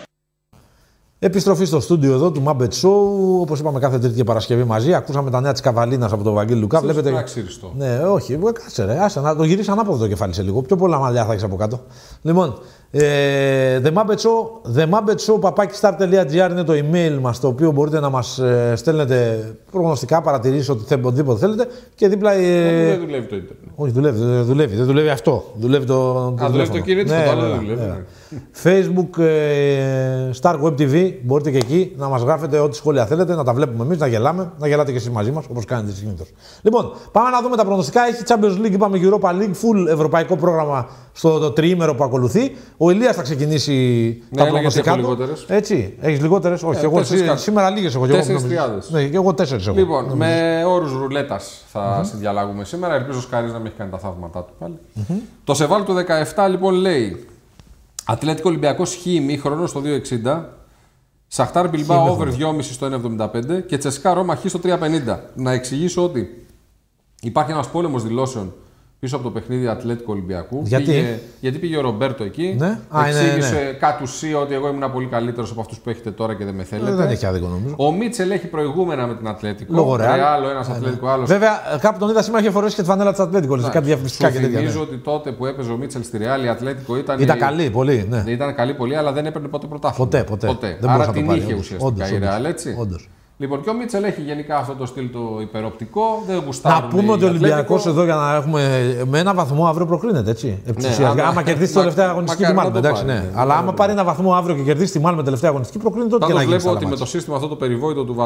Επιστροφή στο στούντιο εδώ του Muppet Show. Όπως είπαμε, κάθε Τρίτη και Παρασκευή μαζί. Ακούσαμε τα νέα της Καβαλίνας από τον Βαγγέλη Λουκά. Βλέπετε. Ναι, όχι, κάτσε ρε. Άσε να το γυρίσει ανάποδο το κεφάλι σε λίγο. Πιο πολλά μαλλιά θα έχεις από κάτω. Λοιπόν, The Muppet Show papakistar.gr είναι το email μας, το οποίο μπορείτε να μας στέλνετε προγνωστικά, παρατηρήσεις, οτιδήποτε θέλετε. Και δίπλα. Δεν δουλεύει το ίντερνετ. Όχι, δεν δουλεύει αυτό. Δουλεύει το κινητό, το άλλο δεν δουλεύει. Facebook, Star Web TV, μπορείτε και εκεί να μας γράφετε ό,τι σχόλια θέλετε, να τα βλέπουμε εμείς, να γελάμε, να γελάτε και εσείς μαζί μας, όπως κάνετε συνήθως. Λοιπόν, πάμε να δούμε τα προγνωστικά. Έχει Champions League, είπαμε Europa League, full ευρωπαϊκό πρόγραμμα στο τριήμερο που ακολουθεί. Ο Ηλίας θα ξεκινήσει τα προγνωστικά του. Έτσι, έχεις λιγότερες? Όχι, εγώ σήμερα λίγες έχω. 4.000. Ναι, και εγώ 4 έχω. Λοιπόν, με όρους ρουλέτας θα συνδιαλάγουμε σήμερα. Ελπίζω ο Σκάρης να μην έχει κάνει τα θαύματά του πάλι. Το Σεβάλ του 17 λοιπόν λέει Ατλέτικο Ολυμπιακός χ ημίχρονο στο 2.60. Σαχτάρ Μπιλμπάο over 2,5 στο 1.75 και Τσεσκά Ρώμα χ στο 3.50. Να εξηγήσω ότι υπάρχει ένας πόλεμος δηλώσεων πίσω από το παιχνίδι Ατλέτικο Ολυμπιακού. Γιατί πήγε ο Ρομπέρτο εκεί. Ναι. Εξήγησε κατ' ουσία ότι εγώ ήμουν πολύ καλύτερος από αυτούς που έχετε τώρα και δεν με θέλετε. Δεν έχει άδικο νομίζω. Ο Μίτσελ έχει προηγούμενα με την Ατλέτικο. Λόγω Ρεάλ. Ένας Ατλέτικο, άλλος. Βέβαια, κάπου τον είδα σήμερα είχε φορέσει και τη φανέλα της Ατλέτικο. Κάτι διαφημιστικά και τέτοια. Νομίζω ότι τότε που έπαιζε ο Μίτσελ στη Ρεάλ η Ατλέτικο ήταν καλή πολύ. Ναι. Ήταν καλή πολύ, αλλά δεν έπαιρνε ποτέ πρωτάθλημα. Ποτέ. Άρα την είχε ουσιαστικά η Ρεάλ, έτσι. Λοιπόν, και ο Μίτσελ έχει γενικά αυτό το στυλ το υπεροπτικό. Δεν γουστάρουν. Να πούμε ότι ο Ολυμπιακός εδώ για να έχουμε με ένα βαθμό αύριο προκρίνεται, έτσι. Άμα κερδίσει την τελευταία αγωνιστική τη Μάλμε. Αλλά άμα πάρει ένα βαθμό αύριο και κερδίσει τη Μάλμε τελευταία αγωνιστική, προκρίνεται ό,τι και να γίνει. Βλέπω ότι με το σύστημα αυτό το περιβόητο του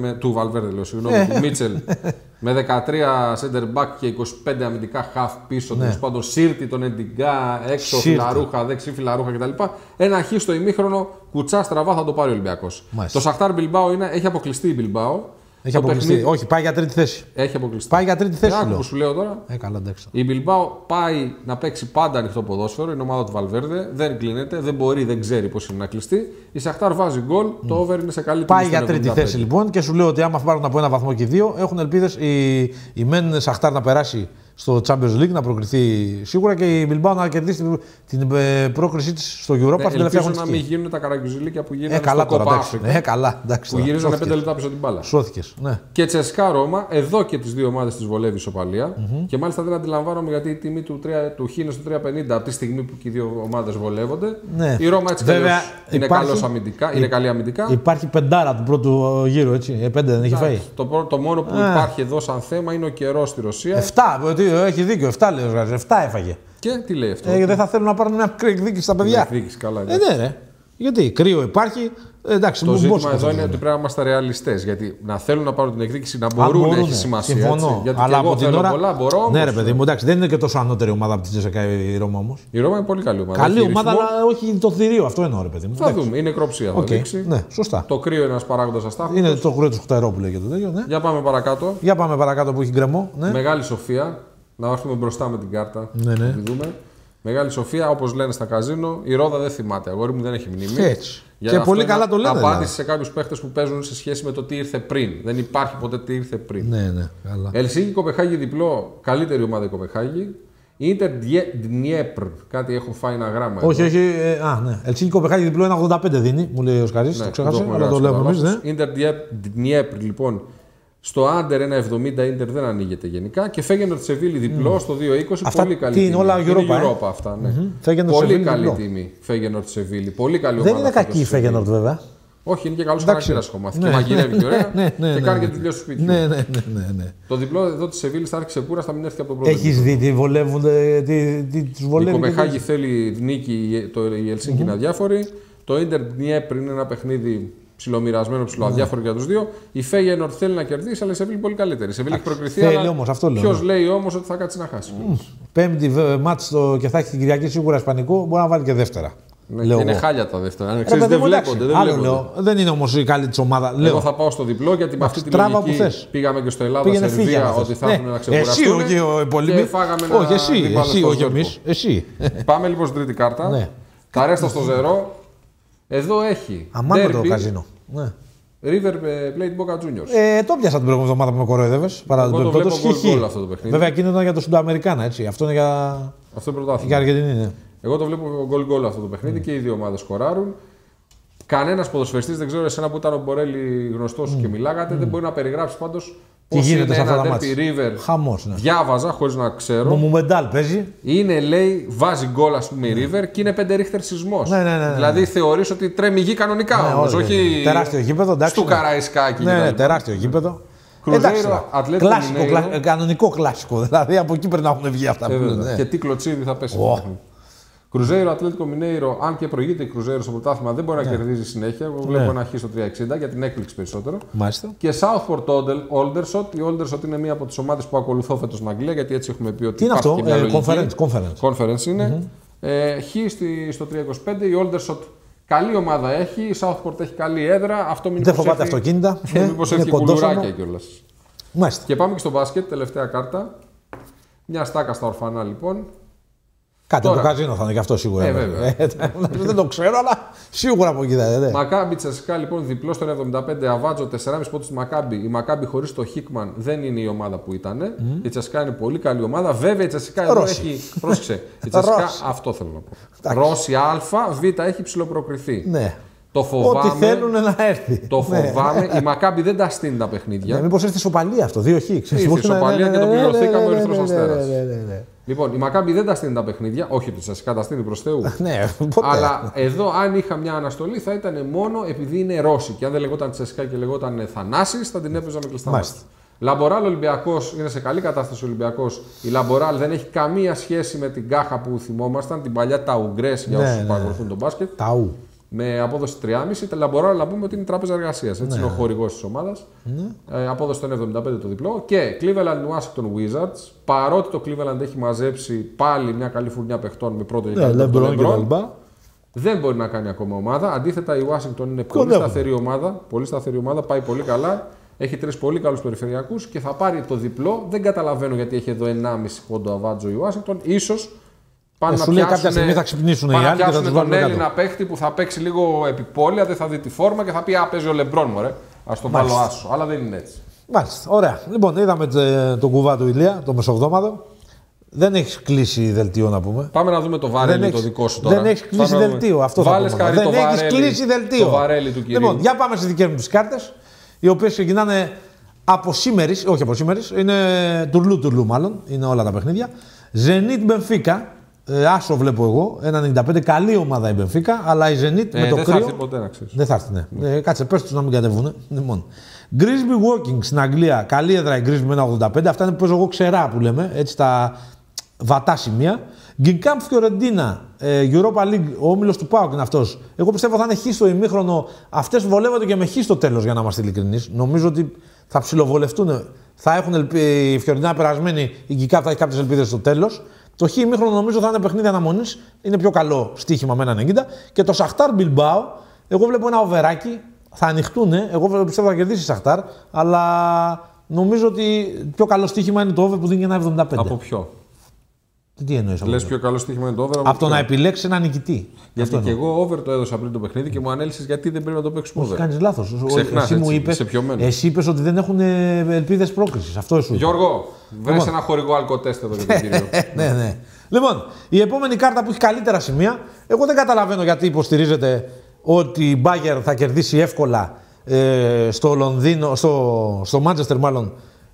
Μίτσελ με 13 center back και 25 αμυντικά half πίσω, τέλος πάντων Σίρτη, τον Εντιγκά, έξω φιλαρούχα, δεξί φιλαρούχα κτλ. Ένα χ στο ημίχρονο, κουτσά στραβά θα το πάρει ο Ολυμπιακός. Το Σαχτάρ Μπιλμπάο έχει αποκλειστεί η Μπιλμπάο. Έχει αποκλειστεί. Όχι, πάει για τρίτη θέση. Έχει αποκλειστεί. Πάει για τρίτη θέση. Άκου που σου λέω τώρα. Καλά, εντάξει. Η Μπιλμπάο πάει να παίξει πάντα ανοιχτό ποδόσφαιρο. Είναι ομάδα του Βαλβέρδε. Δεν κλείνεται, δεν μπορεί, δεν ξέρει πώς είναι να κλειστεί. Η Σαχτάρ βάζει γκολ. Το over είναι σε καλή τιμή. Πάει για τρίτη θέση λοιπόν και σου λέω ότι άμα πάρουν από ένα βαθμό και δύο, έχουν ελπίδες η μεν Σαχτάρ να περάσει στο Champions League, να προκριθεί σίγουρα και η Bilbao να κερδίσει την πρόκρισή της στο Europa στην τελευταία αγωνιστική. Να μην γίνουν τα καραγκιουζιλίκια που γίνανε στο Κόπα Αφρικα. Καλά, εντάξει. Που γυρίζανε 5 λεπτά πίσω την μπάλα. Σώθηκες. Ναι. Και Τσεσκά Ρώμα, εδώ και τις δύο ομάδες της βολεύει ισοπαλία. Και μάλιστα δεν αντιλαμβάνομαι γιατί η τιμή του Χ είναι στο 3,50 από τη στιγμή που και οι δύο ομάδες βολεύονται. Ναι. Η Ρώμα έτσι είναι καλή αμυντικά. Υπάρχει πεντάρα του πρώτου γύρου, έτσι. 5 δεν έχει φάει. Το μόνο που υπάρχει εδώ σαν θέμα είναι ο καιρός στη Ρωσία. 7, έχει δίκιο, 7 λέει ο Γάζης, 7 έφαγε. Και τι λέει αυτό. Δεν θα θέλουν να πάρουν μια μικρή εκδίκηση στα παιδιά. Εκδίκηση, καλά. Ναι, ρε. Γιατί κρύο υπάρχει. Εντάξει, το ζήτημα εδώ είναι ότι πρέπει να είμαστε ρεαλιστές. Γιατί να θέλουν να πάρουν την εκδίκηση να μπορούν να έχει σημασία. Συμφωνώ. Γιατί αλλά από την ώρα. Πολλά, μπορώ, ναι, ρε παιδί μου, εντάξει, δεν είναι και τόσο ανώτερη ομάδα από τη Τζεσεκά η Ρώμα όμως. Η Ρώμα είναι πολύ καλή ομάδα. Καλή ομάδα, αλλά όχι το θηρίο. Αυτό εννοώ, ρε παιδί μου. Θα δούμε. Είναι νεκροψία. Ναι, σωστά. Το κρύο είναι ένας παράγοντας αστάθμητος. Είναι το κρύο του Χταρό που λέγεται το τέτοιο. Για πάμε παρακάτω. Για πάμε παρακάτω που έχει γκρεμό. Μεγάλη Σοφία. Να έρθουμε μπροστά με την κάρτα. Ναι. Να τη δούμε. Μεγάλη Σοφία, όπως λένε στα καζίνο, η Ρόδα δεν θυμάται. Αγόρι μου δεν έχει μνήμη. Έτσι. Και πολύ καλά το λένε. Απάντηση σε κάποιους παίχτες που παίζουν σε σχέση με το τι ήρθε πριν. Δεν υπάρχει ποτέ τι ήρθε πριν. Ναι, καλά. Ελσίνκι Κοπεχάγη διπλό, καλύτερη ομάδα η Κοπεχάγη. Ίντερ Ντνιέπρ, κάτι έχω φάει ένα γράμμα. Όχι. Ναι. Ελσίνκι Κοπεχάγη διπλό 1,85 δίνει, μου λέει ο Σκαρής. Το ξέχασε, αλλά το λέμε εμείς. Ίντερ Ντνιέπρ λοιπόν. Στο Άντερ 1,70 Ίντερ δεν ανοίγεται γενικά και Φέγενορ Σεβίλη διπλό στο 2,20. Αυτά πολύ καλή τιμή. Είναι όλα Europa αυτά. Ναι. Πολύ καλή τιμή Φέγενορ Σεβίλη. Πολύ καλή ομάδα. Δεν είναι κακή η Φέγενορ βέβαια. Όχι, είναι και καλό χαρακτήρα ακόμα. Και μαγειρεύει και ωραία. Και κάνει και τη δουλειά στο σπίτι. Ναι. Το διπλό εδώ τη Σεβίλη θα άρχισε πουρα, θα μην έρθει από τον πρώτο. Έχει δει τι βολεύουν. Του βολεύει. Η Κοπεχάγη θέλει νίκη, η Ελσίνκι είναι αδιάφορη. Το Ίντερ Ντνιέπρ είναι ένα παιχνίδι ψιλομοιρασμένο, ψιλοαδιάφορο για τους δύο. Η Φέγενορ θέλει να κερδίσει, αλλά η Σεβίλη πολύ καλύτερη. Η Σεβίλη έχει προκριθεί. Ποιος λέει όμως ότι θα κάτσει να χάσει. Πέμπτη μάτς και θα έχει την Κυριακή σίγουρα Ισπανικό, μπορεί να βάλει και δεύτερα. Ναι, είναι χάλια τα δεύτερα. Δεν βλέπονται. Δεν είναι όμως η καλή της ομάδα. Εγώ θα πάω στο διπλό γιατί με αυτή τη λογική πήγαμε και στο Ελλάδα-Σερβία ότι θα έρθουν να ξεκουραστούν. Εσύ, όχι ο υπόλοιποι. Όχι, εσύ, όχι εμείς. Πάμε λοιπόν στην τρίτη κάρτα. Τα ρέστα στο ζερό. Εδώ έχει. Αμάντο το καζίνο. River Plate Boca Juniors. Το πιάσα την προηγούμενη εβδομάδα που με κοροϊδεύες. Παρά το βλέπω γκολ αυτό το παιχνίδι. Βέβαια εκείνο ήταν για το Σουντοαμερικάνα, έτσι. Αυτό είναι για. Αυτό είναι πρωτάθλημα. Για Αργεντινή, ναι. Εγώ το βλέπω γκολ αυτό το παιχνίδι και οι δύο ομάδες σκοράρουν. Κανένας ποδοσφαιριστής, δεν ξέρω εσένα που ήταν ο Μπορέλη γνωστός σου και μιλάγατε, δεν μπορεί να περιγράψει πάντως πώς είναι ένα derby River. Χαμός, ναι. Διάβαζα χωρίς να ξέρω. Ο Μουμεντάλ παίζει. Είναι, λέει, βάζει γκολ ας πούμε η River και είναι 5 ρίχτερ σεισμός. Ναι. Δηλαδή θεωρείς ότι τρέμει γη κανονικά όμως, όχι τεράστιο γήπεδο, εντάξει. Στου Καραϊσκάκι. Ναι, τεράστιο γήπεδο. Κρουζέιρο, Ατλέτικο κανονικό κλασικό. Δηλαδή από εκεί πρέπει να έχουν βγει αυτά που λένε. Και τι κλωτσίδι θα πέσει. Κρουζέιρο, Ατλέτικο Μινέιρο, αν και προηγείται η Κρουζέιρο στο πρωτάθλημα, δεν μπορεί να κερδίζει συνέχεια. Εγώ βλέπω ένα χ στο 3,60 για την έκπληξη περισσότερο. Μάλιστα. Και Southport Aldershot. Η Aldershot είναι μία από τις ομάδες που ακολουθώ φέτος στην Αγγλία, γιατί έτσι έχουμε πει ότι. Τι είναι αυτό, conference είναι. Χ στο 3,25. Η Aldershot καλή ομάδα έχει. Η Southport έχει καλή έδρα. Αυτό μην δεν φοβάται αυτοκίνητα. Μήπως έχει κουλουράκια κιόλας. Μάλιστα. Και πάμε και στο μπάσκετ, τελευταία κάρτα. Μια στάκα στα ορφανά λοιπόν. Κάτι από το καζίνο θα είναι και αυτό σίγουρα. Βέβαια. Δεν το ξέρω, αλλά Σίγουρα από εκεί θα είναι. Μακάμπι Τσεσικά λοιπόν διπλό στον 75, Αβάτζο 4,5 πόντους στη Μακάμπι. Η Μακάμπι χωρίς το Χίκμαν δεν είναι η ομάδα που ήταν. Η Τσεσικά είναι πολύ καλή ομάδα. Βέβαια η Τσεσικά εδώ έχει. Πρόσεξε. Η Τσεσικά αυτό θέλω να πω. Ρώση Α, Β έχει ψηλοπροκριθεί. Ναι. Το φοβάμαι. Ό,τι θέλουν να έρθει. Το φοβάμαι. Η Μακάμπι δεν τα στείνει τα παιχνίδια. Μήπως ήρθε σοπαλία αυτό, 2-Χ. Ήρθε σοπαλία και το πληρωθήκαμε ο Ερυθρός Αστέρας. Λοιπόν, η Μακάμπι δεν τα στείνει τα παιχνίδια. Όχι ότι σας καταστείνει προς Θεού. Ναι, ποτέ. Αλλά εδώ, αν είχα μια αναστολή, θα ήταν μόνο επειδή είναι Ρώση. Και αν δεν λεγόταν Τσεσικά και λεγόταν Θανάσης, θα την έπαιζα με κλειστά μάτια. Λαμποράλ Ολυμπιακός, είναι σε καλή κατάσταση ο Ολυμπιακός. Η Λαμποράλ δεν έχει καμία σχέση με την Κάχα που θυμόμασταν, την παλιά Ταουγκρές για όσους παρακολουθούν τον μπάσκετ. Ταου. Με απόδοση 3,5. Τα Λαμποράλ να πούμε ότι είναι τράπεζα εργασίας. Έτσι είναι ο χορηγός της ομάδας. Απόδοση των 75 το διπλό. Και Cleveland Washington Wizards. Παρότι το Cleveland έχει μαζέψει πάλι μια καλή φουρνιά παιχτών με πρώτο και LeBron, δεν μπορεί να κάνει ακόμα ομάδα. Αντίθετα, η Washington είναι πολύ σταθερή ομάδα. Πολύ σταθερή ομάδα, πάει πολύ καλά. Έχει 3 πολύ καλούς περιφερειακούς και θα πάρει το διπλό. Δεν καταλαβαίνω γιατί έχει εδώ 1,5 πόντο αβάτζο η Washington. Ίσως πάνε να πιάσουν, κάποια στιγμή θα ξυπνήσουν οι άλλοι και θα τους τον Έλληνα παίχτη που θα παίξει λίγο επιπόλαια, δεν θα δει τη φόρμα και θα πει παίζει ο Λεμπρόν μου, ας το βάλω άσο. Αλλά δεν είναι έτσι. Μάλιστα. Ωραία. Λοιπόν, είδαμε τον κουβά του Ηλία, το μεσοβδόμαδο. Δεν έχει κλείσει δελτίο να πούμε. Πάμε να δούμε το βαρέλι το δικό σου τώρα. Δεν έχει κλείσει δελτίο. Αυτό θα πούμε. Δεν έχει κλείσει δελτίο. Το βαρέλι του κυρίου. Λοιπόν, για πάμε στις δικές μου τις κάρτες, οι οποίες ξεκινάνε από σήμερις, όχι από σήμερις, είναι τουρλού μάλλον, είναι όλα τα παιχνίδια. Zenit Μπενφίκα. Άσο βλέπω εγώ, 1,95. Καλή ομάδα η Μπενφίκα, αλλά η Zenit με το κρύο. Δεν θα έρθει ποτέ να ξέρεις. Δεν θα έρθει, ναι. Κάτσε, πες τους να μην κατεβούν. Grimsby Walking στην Αγγλία. Καλή έδρα η Grimsby με 1,85. Αυτά είναι που παίζω εγώ ξερά που λέμε, έτσι τα βατά σημεία. Ginkamp Fiorentina, Europa League, ο όμιλος του ΠΑΟΚ είναι αυτός. Εγώ πιστεύω θα είναι χ στο ημίχρονο. Αυτές βολεύονται και με χ στο τέλος, για να είμαστε ειλικρινείς. Νομίζω ότι θα ψιλοβολευτούν. Θα έχουν η Fiorentina περασμένη, η Ginkamp θα έχει κάποιες ελπίδες στο τέλος. Το χ ημίχρονο νομίζω θα είναι παιχνίδι αναμονής. Είναι πιο καλό στοίχημα με 1,90. Και το Shakhtar Bilbao, εγώ βλέπω ένα οβεράκι. Θα ανοιχτούν. Εγώ πιστεύω θα κερδίσει η Shakhtar. Αλλά νομίζω ότι πιο καλό στοίχημα είναι το over που δίνει 1,75. Από ποιο? Τι εννοείς? Λες πιο καλό στοίχημα είναι το over? Από το να επιλέξει ένα νικητή. Γιατί και εγώ over το έδωσα πριν το παιχνίδι και μου ανέλησες γιατί δεν πρέπει να το παίξουμε over. Κάνεις λάθος. Ξεχνάς, εσύ είπες ότι δεν έχουν ελπίδες πρόκρισης. Αυτό σου. Γιώργο, βρες ένα χορηγό αλκοτέστ εδώ για τον κύριο. Ναι. Λοιπόν, η επόμενη κάρτα που έχει καλύτερα σημεία, εγώ δεν καταλαβαίνω γιατί υποστηρίζεται ότι η Bayern θα κερδίσει εύκολα στο Λονδίνο, στο Manchester μάλλον,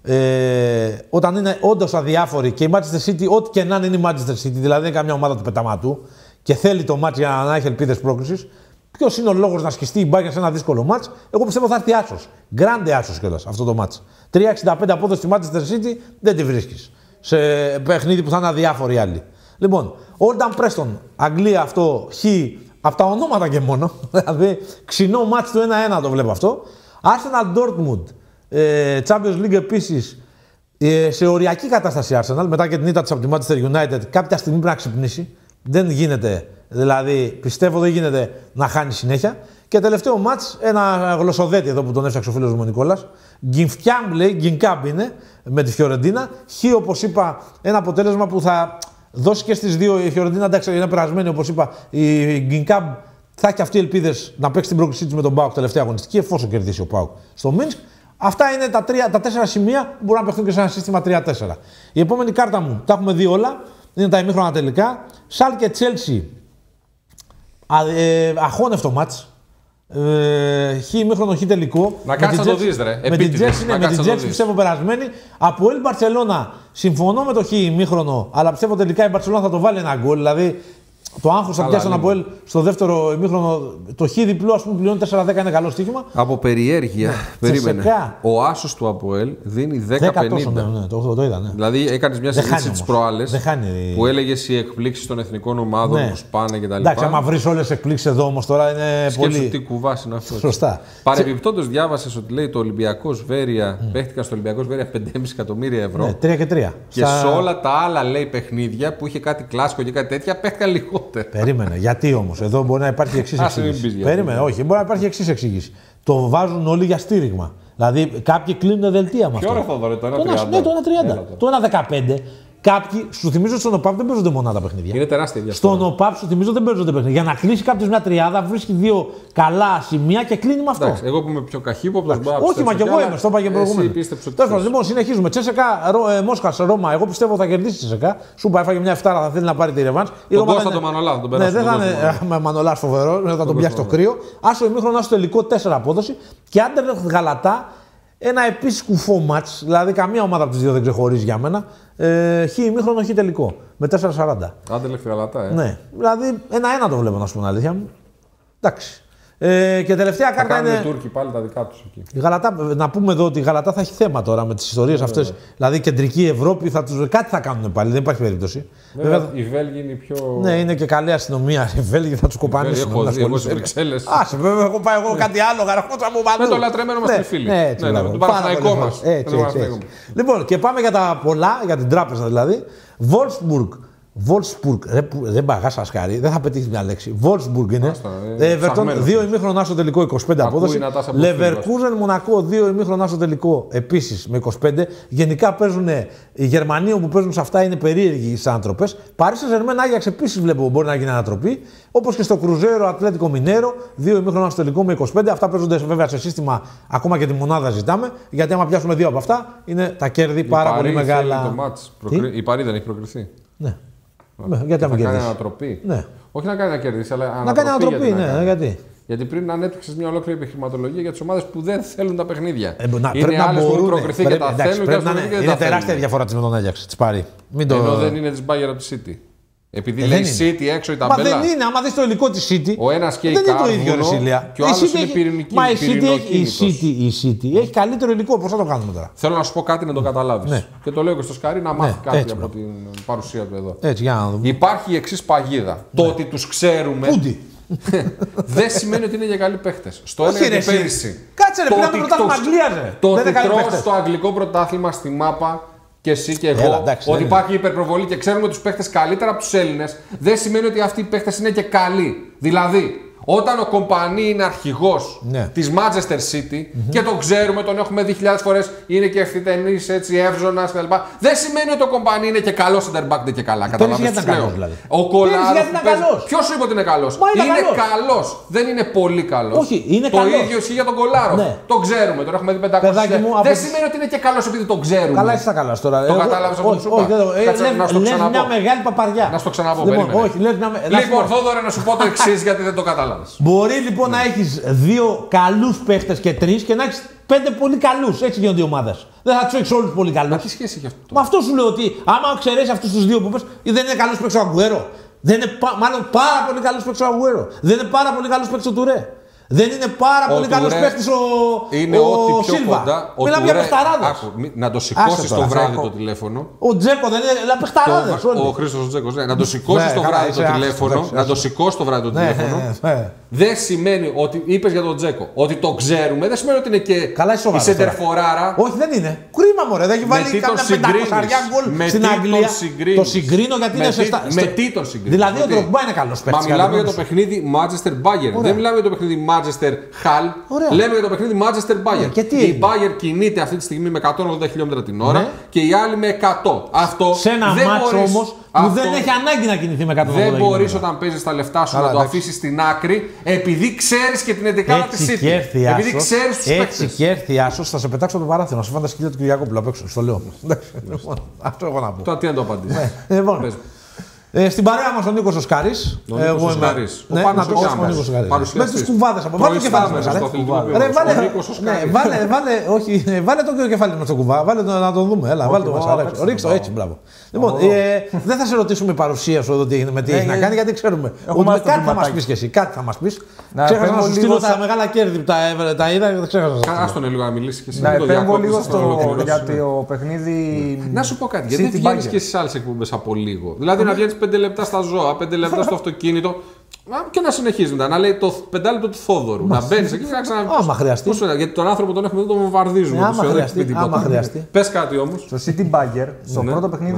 όταν είναι όντως αδιάφορη και η Manchester City, ό,τι και να είναι η Manchester City, δηλαδή δεν είναι καμιά ομάδα του πεταματού και θέλει το μάτς για να έχει ελπίδες πρόκρισης. Ποιος είναι ο λόγος να σκιστεί η Bayern σε ένα δύσκολο μάτς? Εγώ πιστεύω θα έρθει άσος. Γκράντε άσος κιόλας αυτό το μάτς. 3,65 απόδοση στη Manchester City δεν τη βρίσκεις σε παιχνίδι που θα είναι αδιάφοροι άλλοι. Λοιπόν, Oldham Preston, Αγγλία αυτό, χ, από τα ονόματα και μόνο. Δηλαδή, ξινό μάτς του 1-1 το βλέπω αυτό. Arsenal Dortmund, Champions League επίσης, σε οριακή κατάσταση Arsenal, μετά και την ήττα της από τη Manchester United, κάποια στιγμή πρέπει να ξυπνήσει. Δεν γίνεται, δηλαδή, πιστεύω δεν γίνεται να χάνει συνέχεια. Και τελευταίο μάτς, ένα γλωσσοδέτη εδώ που τον έφτιαξε ο φίλος μου ο Νικόλας. Ginkamp λέει, Ginkamp είναι, με τη Fiorentina. Χ, όπως είπα, ένα αποτέλεσμα που θα δώσει και στις δύο. Η Fiorentina εντάξει είναι περασμένη, όπως είπα. Η Ginkamp θα έχει αυτή ελπίδες να παίξει την πρόκρισή της με τον ΠΑΟΚ τελευταία αγωνιστική, εφόσον κερδίσει ο ΠΑΟΚ στο Μίνσκ. Αυτά είναι τα 4 σημεία που μπορούν να παιχθούν και σε ένα σύστημα 3-4. Η επόμενη κάρτα μου, τα έχουμε δει όλα, είναι τα ημίχρονα τελικά. Schalke Chelsea, αχώνευτο μάτς. Χ ημίχρονο, χ τελικό. Να κάτσει να το δεις ρε. Με την Chelsea πιστεύω περασμένη. Από El Barcelona συμφωνώ με το χ ημίχρονο, αλλά πιστεύω τελικά η Barcelona θα το βάλει ένα γκολ. Δηλαδή το άγχος θα πιάσει τον Αποέλ στο δεύτερο ημίχρονο. Το χ διπλό, ας πούμε, πληρώνει 4-10, είναι καλό στοίχημα. Από περιέργεια, περίμενε. Ο άσος του Αποέλ δίνει 10-50. Ναι, το είδα. Ναι. Δηλαδή έκανες μια συζήτηση τις προάλλες που έλεγες οι εκπλήξεις των εθνικών ομάδων που σπάνε κτλ. Εντάξει, άμα βρεις όλες τις εκπλήξεις εδώ όμως τώρα είναι πολύ. Σκέψου τι κουβάς είναι αυτό. Σωστά. Παρεμπιπτόντως διάβασες ότι λέει το Ολυμπιακός Βέρεια, παίχτηκαν στο Ολυμπιακός Βέρεια 5,5 εκατομμύρια ευρώ. Ναι, 3 και 3. Και σε όλα τα άλλα λέει παιχνίδια που είχε κάτι κλάσικο και κάτι τέτοια παίχτηκαν λιγότερο. Περίμενε. Γιατί όμως, εδώ μπορεί να υπάρχει εξής εξήγηση. Περίμενε, όχι, μπορεί να υπάρχει εξής εξήγηση. Το βάζουν όλοι για στήριγμα. Δηλαδή κάποιοι κλείνουν δελτία με αυτό. Ποιο ρε Θοδωρέ, το 1,30. Ναι, το 1,30. Το 1,15 κάποιοι, σου θυμίζω στον ΟΠΑΠ δεν παίζονται μονάδα παιχνίδια. Είναι τεράστια διαφορά. Στον ΟΠΑΠ σου θυμίζω δεν παίζονται παιχνίδια. Για να κλείσει κάποιο μια τριάδα, βρίσκει 2 καλά σημεία και κλείνει με αυτό. Εντάξει, εγώ που είμαι πιο καχύποπτος, όχι, μα και εγώ είμαι, το είπα και προηγούμενο. Λοιπόν, συνεχίζουμε. Τσέσεκα, Μόσχα, Ρώμα. Εγώ πιστεύω θα κερδίσει η Τσέσεκα. Σου είπα, έφαγε μια 7, θα θέλει να πάρει τη ρεβάνς. Τον Κώστα τον Μανολά, τον περάσει. Ναι, δεν θα είναι Μανολά φοβερό, θα τον πιάσει το κρύο. Άσο ημίχρονο, άσο τελικό 4 απόδοση. Και Άντερλεχτ Γαλατά, ένα επίσης κουφό μάτς. Δηλαδή, καμία ομάδα από τις δύο δεν ξεχωρίζει για μένα. Χ ημίχρονο, χ τελικό. Με 4-40. Άντερλεχτ Γαλατά, Ναι, δηλαδή 1-1 το βλέπω, να σου πω την αλήθεια μου. Εντάξει. Και τελευταία κάρτα είναι. Οι Τούρκοι πάλι τα δικά τους εκεί. Η Γαλατά, να πούμε εδώ ότι η Γαλατά θα έχει θέμα τώρα με τις ιστορίες αυτές. Δηλαδή, κεντρική Ευρώπη κάτι θα κάνουν πάλι, δεν υπάρχει περίπτωση. Βέβαια, οι Βέλγοι είναι πιο. Ναι, είναι και καλή αστυνομία. Οι Βέλγοι θα τους κοπανίσουν. Εγώ στις Βρυξέλλες. Άσε, βέβαια, έχω πάει εγώ κάτι άλλο, γαραφώτσα μου παντού. Με το λατρεμένο μας φίλοι. Ναι, με τον Παναθηναϊκό μας. Λοιπόν, και πάμε για τα πολλά, για την τράπεζα δηλαδή. Wolfsburg, δεν παγά σα χάρη, δεν θα πετύχει μια λέξη. Wolfsburg είναι. Everton, 2 ημίχρονα στο τελικό, 25 απόδοση. Leverkusen, Μονακό, 2 ημίχρονα στο τελικό, επίσης με 25. Γενικά παίζουν οι Γερμανοί που παίζουν σε αυτά είναι περίεργοι στις ανατροπές. Paris Saint-Germain, Άγιαξ επίσης βλέπω μπορεί να γίνει ανατροπή. Όπως και στο Κρουζέρο, Ατλέτικο Μινέρο, 2 ημίχρονα στο τελικό με 25. Αυτά παίζονται βέβαια σε σύστημα, ακόμα και τη μονάδα ζητάμε. Γιατί άμα πιάσουμε 2 από αυτά, είναι τα κέρδη πάρα πολύ μεγάλα. Η Παρί δεν έχει προκριθεί. Ναι. Γιατί να κάνει ανατροπή. Ναι. Όχι να κάνει να κερδίσει, αλλά να κάνει ανατροπή. Ναι, γιατί. Γιατί πριν ανέπτυξες μια ολόκληρη επιχειρηματολογία για τις ομάδες που δεν θέλουν τα παιχνίδια. Είναι άλλες που έχουν προκριθεί και τα θέλουν και αυτές που δεν τα θέλουν. Είναι τεράστια διαφορά της με τον Άγιαξ. Της πάρει. Ενώ δεν είναι της Bayern από τη City. Επειδή λέει City έξω η ταμπέλα. Μα δεν είναι, άμα δεις το υλικό της City. Ο ένας και η Κάρβουνο και ο άλλος είναι πυρηνική. Μα η City έχει καλύτερο υλικό. Πώς θα το κάνουμε τώρα. Θέλω να σου πω κάτι να το καταλάβεις. Ναι. Και το λέω και στο Σκάρι να μάθει κάτι από την παρουσία του εδώ. Έτσι, για να δούμε. Υπάρχει η εξής παγίδα. Το ότι τους ξέρουμε. Δεν σημαίνει ότι είναι για καλοί παίχτες. Στο έλεγα και πέρυσι. Κάτσε ρε, πήραμε το πρωτάθλημα Αγγλίας. Το ότι τρως το αγγλικό πρωτάθλημα στη μάπα και εσύ και εγώ, ότι υπάρχει υπερπροβολή και ξέρουμε τους παίχτες καλύτερα από τους Έλληνες, δεν σημαίνει ότι αυτοί οι παίχτες είναι και καλοί. Δηλαδή, όταν ο Κομπανί είναι αρχηγός της Manchester City και τον ξέρουμε, τον έχουμε δει χιλιάδες φορές, είναι και ευθυτενής, έτσι, εύζωνας κτλ. Δεν σημαίνει ότι ο Κομπανί είναι και καλός center back, δεν και καλά. Καταλαβαίνεις τι λέω. Δηλαδή. Ο Κολάρος. Ποιος σου είπε ότι είναι καλός? Είναι καλός. Δεν είναι πολύ καλός. Όχι, είναι το καλός. ίδιο ισχύει για τον Κολάρο. Ναι. Το ξέρουμε, τον έχουμε δει 500 φορές. Δεν σημαίνει ότι είναι και καλός επειδή το ξέρουμε. Καλά, είσαι καλά τώρα. Το κατάλαβες αυτό που σου είπα? Να σου ξαναπώ. Μια μεγάλη παπαριά. Να σου ξαναπώ. Λοιπόν, Θόδωρε, να σου πω το εξής γιατί δεν το κατάλαβες. Μπορεί λοιπόν να έχεις 2 καλούς παίχτες και 3 και να έχεις 5 πολύ καλούς. Έτσι γίνονται οι ομάδες. Δεν θα τους έχεις όλους πολύ καλούς. Μα τι σχέση έχει αυτό? Με αυτό σου λέω ότι άμα εξαιρέσεις αυτούς τους 2 που πες, δεν είναι καλός παίκτης ο Αγκουέρο. Δεν είναι μάλλον πάρα πολύ καλός παίκτης ο Αγκουέρο. Δεν είναι πάρα πολύ καλός παίκτης ο Τουρέ. Δεν είναι πάρα πολύ καλός παίκτης ο Σίλβα. Μιλάμε για παιχταράδες. Να το σηκώσεις το βράδυ το τηλέφωνο. Ο Τζέκο δεν είναι παιχταράδες. Ο Χρήστος Τζέκος. Να το σηκώσεις το βράδυ το τηλέφωνο. Να το σηκώσεις το βράδυ το τηλέφωνο. Δεν σημαίνει ότι είπες για τον Τζέκο ότι το ξέρουμε. Δεν σημαίνει ότι είναι και η σεντερφοράρα. Όχι, δεν είναι. Κρίμα μωρέ. Δεν έχει βάλει καμιά 500 γκολ στην Αγγλία. Το συγκρίνω γιατί είναι σε στάση. Με τι τον συγκρίνω? Δηλαδή ο Ντρογκμπά είναι καλός παίκτης. Μα μιλάμε για το παιχνίδι Manchester Bayern. Δεν μιλάμε για το παιχνίδι Manchester Hull. Λέμε για το παιχνίδι Manchester Bayern. Η Bayern κινείται αυτή τη στιγμή με 180 χιλιόμετρα την ώρα και οι άλλοι με 100. Αυτό σε ένα μάτσο όμως που δεν έχει ανάγκη να κινηθεί με 180 χιλιόμετρα. Δεν μπορείς όταν παίζεις τα λεφτά σου να το αφήσεις στην άκρη επειδή ξέρεις και την εντεκάδα της City. Επειδή ξέρεις τους παίκτες. Έτσι και έρθει η Άσος, θα σε πετάξω το παράθυρο. Να σε φάνε τα σκυλιά του Κυριακόπουλου απ' έξω. Στο λέω. Αυτό έχω να πω. Τώρα τι να το απαντήσεις. Στην παρέα μας ο Νίκος ο Σκάρης. Εγώ είμαι. Ο Πανατός. Με τους κουβάδες από. Βάλε το κεφάλι μέσα. Βάλε το κεφάλι μας στο κουβά. Βάλε το να το δούμε. Έλα, βάλε το μέσα. Ρίξτε το έτσι, μπράβο. Λοιπόν, δεν θα σε ρωτήσουμε παρουσία σου εδώ με τι έχει να κάνει, γιατί ξέρουμε. Κάτι θα μας πεις και εσύ. Κάτι θα μας πεις. Ξέχασα να σου στείλω τα μεγάλα κέρδη που τα είδα και δεν ξέχασα. Άστον λίγο να μιλήσει και εσύ. Να επέμβω λίγο για το παιχνίδι. Να σου πω κάτι. Γιατί δεν βγαίνεις και στις άλλες εκπομπές από λίγο. Δηλαδή να βγαίνεις 5 λεπτά στα ζώα, 5 λεπτά στο αυτοκίνητο. Και να συνεχίζει μετά, να λέει το 5 λεπτό του Θόδωρου. Να μπαίνει εκεί και να ξαναβγεί. Άμα χρειαστεί. Γιατί τον άνθρωπο τον έχουμε εδώ, τον βομβαρδίζουμε. Άμα χρειαστεί. Πες κάτι όμως. Στο City Bagger, στο πρώτο παιχνίδι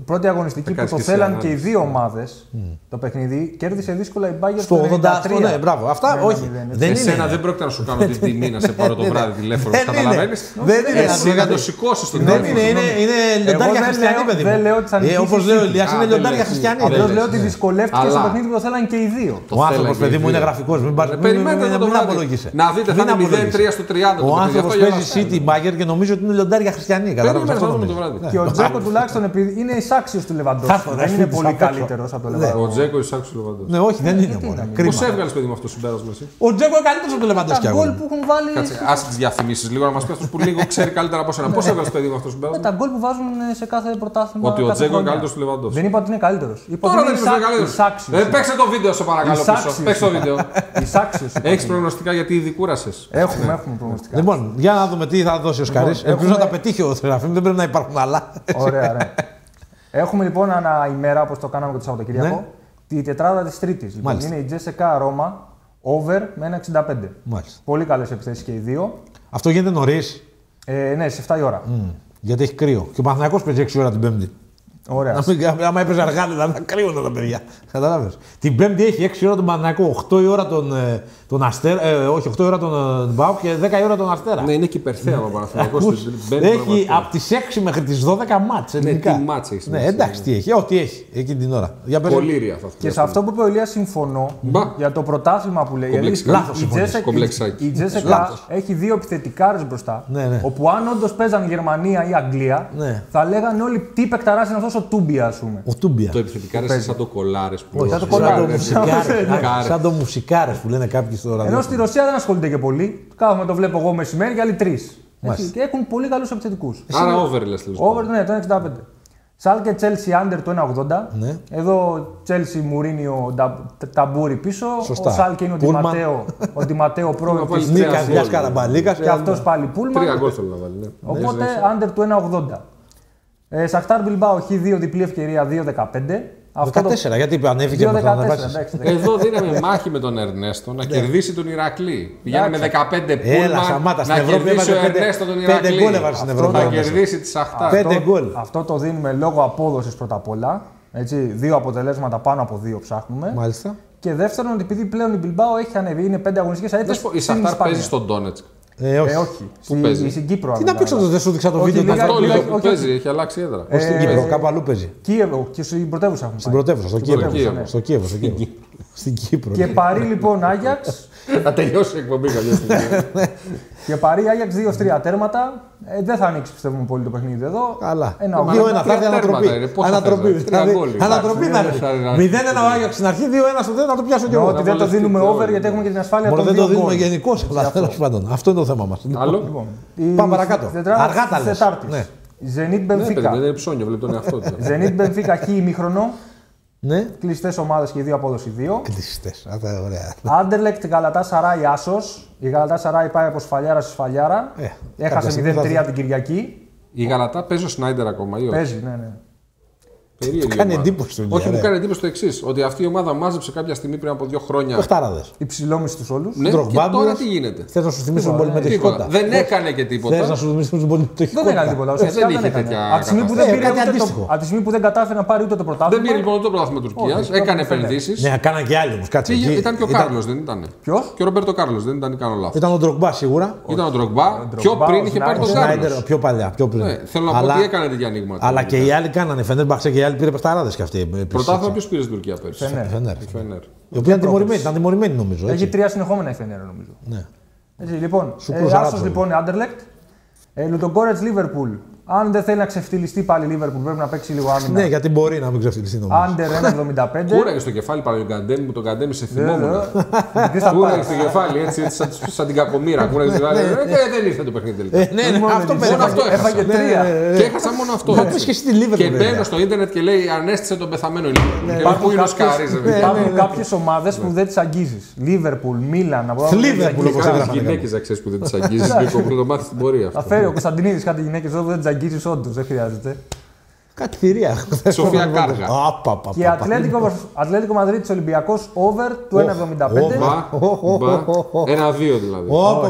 πρώτη αγωνιστική που το θέλαν και οι δύο ομάδες το παιχνίδι, κέρδισε δύσκολα η Bayern στο 83. Ναι, μπράβο. Αυτά όχι. Εσένα δεν πρόκειται να σου κάνω την τιμή να σε πάρω το βράδυ τηλέφωνο. Καταλαβαίνεις. Δεν είναι. Εσύ να το σηκώσεις τον τηλέφωνο. Είναι λιοντάρια χριστιανοί, παιδί μου. Όπως λέει ο Ηλιάς, είναι λιοντάρια χριστιανοί. Απλώς λέω ότι δυσκολεύτηκε στο παιχνίδι που το θέλαν και οι δύο. Ο άνθρωπος, παιδί μου, είναι γραφικός. Μην απολογείσαι. Να δείτε, θα είναι 0-3 στο 30. Ο άνθρωπος παίζει City Bayern και νομίζω ότι είναι λιοντάρια χριστιανοί. Και ο Τζέκο τουλάχιστον είναι εισάξιος του Λεβαντόφσκι. Δεν είναι πολύ καλύτερος από το Λεβαντόφσκι. Ο Τζέκο εισάξιος του Λεβαντόφσκι. Ναι, όχι, δεν είναι. Πώς έβγαλες, παιδί μου, αυτό το συμπέρασμα εσύ? Ο Τζέκο είναι καλύτερος από το Λεβαντόφσκι. Τα γκολ που έχουν βάλει. Κάτσε, άσε τις διαφημίσεις λίγο να μας πει αυτός που λίγο ξέρει καλύτερα από σένα. Πώς έβγαλες, παιδί μου, αυτό το συμπέρασμα? Τα γκολ που βάζουν σε κάθε πρωτάθλημα. Ότι ο Τζέκο είναι καλύτερος του Λεβαντόφσκι. Δεν είπα ότι είναι καλύτερος. Τώρα δεν είναι καλύτερος. Παίξε το βίντεο, σε παρακαλώ. Παίξε το βίντεο. Έχεις προγνωστικά γιατί ήδη κούρασες? Έχουμε προγνωστικά. Λοιπόν, για να δούμε τι θα δώσει ο Σκάρης. Ελπίζω να τα πετύχει ο Σεραφείμ, δεν πρέπει να υπάρχουν άλλα. Ωραία, ναι. Έχουμε λοιπόν ανά ημέρα, όπως το κάναμε και το Σαββατοκύριακο, τη τετράδα της Τρίτης. Λοιπόν, είναι η Τζέσσεκα Ρώμα, over με 1,65. Μάλιστα. Πολύ καλές επιθέσεις και οι δύο. Αυτό γίνεται νωρίς. Ναι, σε 7 η ώρα. Γιατί έχει κρύο. Και ο Παναθηναϊκός παίζει 6 ώρα την Πέμπτη. Ωραία. Άμα έπαιζε αργά, θα κρύβονταν τα παιδιά. Καταλάβες. Την Πέμπτη έχει 6 ώρα τον Παναθηναϊκό, 8 η ώρα τον Αστέρα, όχι 8 η ώρα τον Μπάουκ και 10 η ώρα τον Αστέρα. Ναι, είναι και υπερθέα ο Παναθηναϊκός. Έχει από τις 6 μέχρι τις 12 μάτς. Ναι, τι μάτς έχει. Ναι, εντάξει, τι έχει. Ό,τι έχει εκείνη την ώρα. Κολύρια θα και σε αυτό που είπε ο Ηλίας συμφωνώ για το πρωτάθλημα που λέει. Η Τζέσσεκα έχει δύο επιθετικάρες μπροστά. Όπου αν όντως παίζαν Γερμανία ή Αγγλία, θα λέγανε όλοι τι παικταράς είναι αυτός ο Τούμπια, ας πούμε. Ο Τούμπια. Το επιθετικάρες είναι σαν το κολάρες που λένε. Σαν το μουσικάρες που λένε κάποιοι στο ραδιόφωνο. Ενώ στη Ρωσία δεν ασχολείται και πολύ. Κάθομαι το βλέπω εγώ μεσημέρι και άλλοι 3. Και έχουν πολύ καλούς επιθετικούς. Άρα over λες. Over, ναι, το 1,65. Σάλκε Τσέλσι άντερ το 1,80. Ναι. Εδώ Τσέλσι Μουρίνιο ταμπούρι πίσω. Σωστά. Ο Σάλκε είναι ο Ντιματέο πρώην της Μιας Καραμπαλίκας. Και αυτός πάλι Πούλμαν. 3 γκολ θέλω να βάλει. Ναι. Οπότε άντερ το 1,80. Σαχτάρ Μπιλμπάο Χ2 διπλή ευκαιρία 2,15. 14, γιατί ανέβηκε με τον Εδώ δίναμε μάχη με τον Ερνέστο να κερδίσει τον Ηρακλή. Πηγαίναμε 15 Πούλμαν να κερδίσει ο Ερνέστο τον Ηρακλή. Να κερδίσει τη Σαχτάρ. 5 γκολ. Αυτό το δίνουμε λόγω απόδοσης πρώτα απ' όλα. Έτσι, δύο αποτελέσματα πάνω από 2 ψάχνουμε. Μάλιστα. Και δεύτερον, ότι επειδή πλέον η Μπιλμπάο έχει ανέβει, είναι 5 αγωνιστικές αίτητες. Η Σαχτάρ παίζει στον Ντόνετσκ. Όχι. Πού παίζει? Στην Κύπρο. Τι να παίξω, δεν σου δείξα το βίντεο. Αυτό λίγο που παίζει, έχει αλλάξει έδρα. Στην Κύπρο, κάπου αλλού παίζει. Κίεβο και στην πρωτεύουσα έχουν πάει. Στην πρωτεύουσα, στο Κίεβο. Στην Κύπρο. Και Παρί λοιπόν Άγιαξ. Θα τελειώσει η εκπομπή κάποια στιγμή. Και Παρί Άγιαξ 2-3 τέρματα. Δεν θα ανοίξει πιστεύουμε πολύ το παιχνίδι εδώ. Καλά. 2-1 θα έρθει ανατροπή. Να έρθει. 0-1 ο Άγιαξ στην αρχή, 2-1 στο τέλος να το πιάσω κι εγώ. Ότι δεν το δίνουμε over γιατί έχουμε και την ασφάλεια των 2 γκολ. Δεν το δίνουμε γενικώς, αλλά τέλος πάντων. Αυτό είναι το θέμα μας. Πάμε παρακάτω. Αργά τα λες. Ζενίτ Μπενφίκα. Δεν είναι ψώνιο, βλέπει τον εαυτό του. Ζενίτ Μπενφίκα Χ ημίχρονο. Ναι. Κλειστές ομάδες και 2 απόδοση 2. Κλειστές. Ωραία. Άντερλεκτ Γαλατά Σαράι Άσος. Η Γαλατά Σαράι πάει από σφαλιάρα σε σφαλιάρα. Έχασε 0-3 την Κυριακή. Η Γαλατά παίζει ο Σνάιντερ ακόμα ή όχι? Παίζει, ναι. Του κάνει εντύπωση. Όχι, μου κάνει εντύπωση το εξής. Ότι αυτή η ομάδα μάζεψε κάποια στιγμή πριν από 2 χρόνια. Πεχτάραδες. Υψηλόμισθου όλου. Ναι, και τώρα τι γίνεται? Θες να σου θυμίσω την πολυμετοχικότητα? Δεν έκανε και τίποτα. Θες να σου θυμίσω την πολυμετοχικότητα? Δεν έκανε τίποτα. Δεν είχε τέτοια. Από τη στιγμή που δεν κατάφερε να πάρει ούτε το πρωτάθλημα. Δεν πήρε λοιπόν το πρωτάθλημα Τουρκίας. Έκανε επενδύσεις. Ναι, έκαναν και άλλοι όμως. Κάτσε. Ήταν και ο Κάρλος, δεν ήταν? Ποιος? Και ο Ρομπέρτο Κάρλος, δεν ήταν? Κάνω λάθος. Ήταν ο Ντρογκμπά σίγουρα. Ήταν ο Ντρογκμπά. Πιο πριν είχε πάρει τον Κάρλος. Πιο παλιά. Θέλω να πω ότι έκανε τέτοια ανοίγματα. Αλλά και οι άλλοι κάνανε. Φενέρμπαξε και οι άλλοι πήρε πεχταράδες κι αυτοί. Πρωτάθλημα ποιος πήρε στην Τουρκία πέρσι? Φενέρ. Η οποία ήταν τιμωρημένη νομίζω. Έχει 3 συνεχόμενα η Φενέρ νομίζω. Ναι. Έτσι, λοιπόν, Άσος λοιπόν Άντερλεκτ. Λουτογκόρετς Λίβερπουλ. Αν δεν θέλει να ξεφτυλιστεί πάλι η Λίβερπουλ, πρέπει να παίξει λίγο άμυνα. Ναι, γιατί μπορεί να μην ξεφτυλιστεί νομίζω. Άντερ 1,75. Κούραγε στο κεφάλι πάλι τον Καντέμι, μου τον Καντέμι σε θυμόμουν. Κούραγε στο κεφάλι έτσι σαν την κακομοίρα. Κούραγε στο κεφάλι. Δεν ήρθε το παιχνίδι τελικά. Ναι, αυτό έφαγε 3. Και έχασα μόνο αυτό. Και μπαίνω στο ίντερνετ και λέει ανέστησε τον πεθαμένο Λίβερπουλ. Πού είναι ο Σκάρις? Υπάρχουν κάποιες ομάδες που δεν τις αγγίζεις. Λίβερπουλ, Μίλαν. Λίβερπουλ όπως έγραφαν. Γυναίκες να ξέρεις που δεν τις αγγίζεις. Το μάθει στην πορεία. Θα φέρει ο Κωνσταντινίδης κάτι γυναίκες εδώ που δεν τις αγγίζεις όντως. Δεν χρειάζεται. Κάτι θηρία. Σοφία Κάργα. Και Ατλέτικο Μαδρίτης Ολυμπιακός over του 1,75. 1-2 δηλαδή.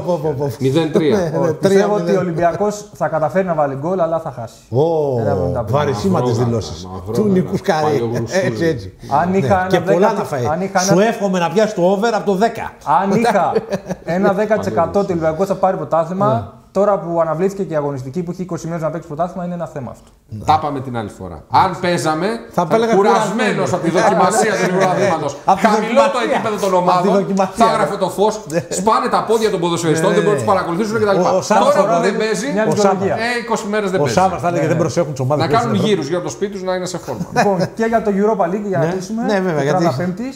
0-3. Πιστεύω ότι ο Ολυμπιακός θα καταφέρει να βάλει γκολ, αλλά θα χάσει. Βαρισίμαντες δηλώσεις του Νίκου Σκαρή. Έτσι. Και πολλά να φάει. Σου εύχομαι να πιάσει το over από το 10. Αν είχα ένα 10% ότι ο Ολυμπιακός θα πάρει πρωτάθλημα. Τώρα που αναβλήθηκε και η αγωνιστική που έχει 20 μέρες να παίξει πρωτάθλημα, είναι ένα θέμα αυτό. Τα είπαμε την άλλη φορά. Αν παίζαμε, κουρασμένος από τη δοκιμασία του πρωταθλήματος, χαμηλό το επίπεδο των ομάδων, θα έγραφε το φως, σπάνε τα πόδια των ποδοσφαιριστών, δεν μπορούν να τους παρακολουθήσουν κτλ. Τώρα που δεν παίζει, 20 μέρες δεν παίζει. Ο Σάββας θα έλεγε δεν προσέχουν τις ομάδες. Να κάνουν γύρους για το σπίτι τους να είναι σε φόρμα. Λοιπόν, και για το Europa League, για να κλείσουμε. Ναι, βέβαια, γιατί.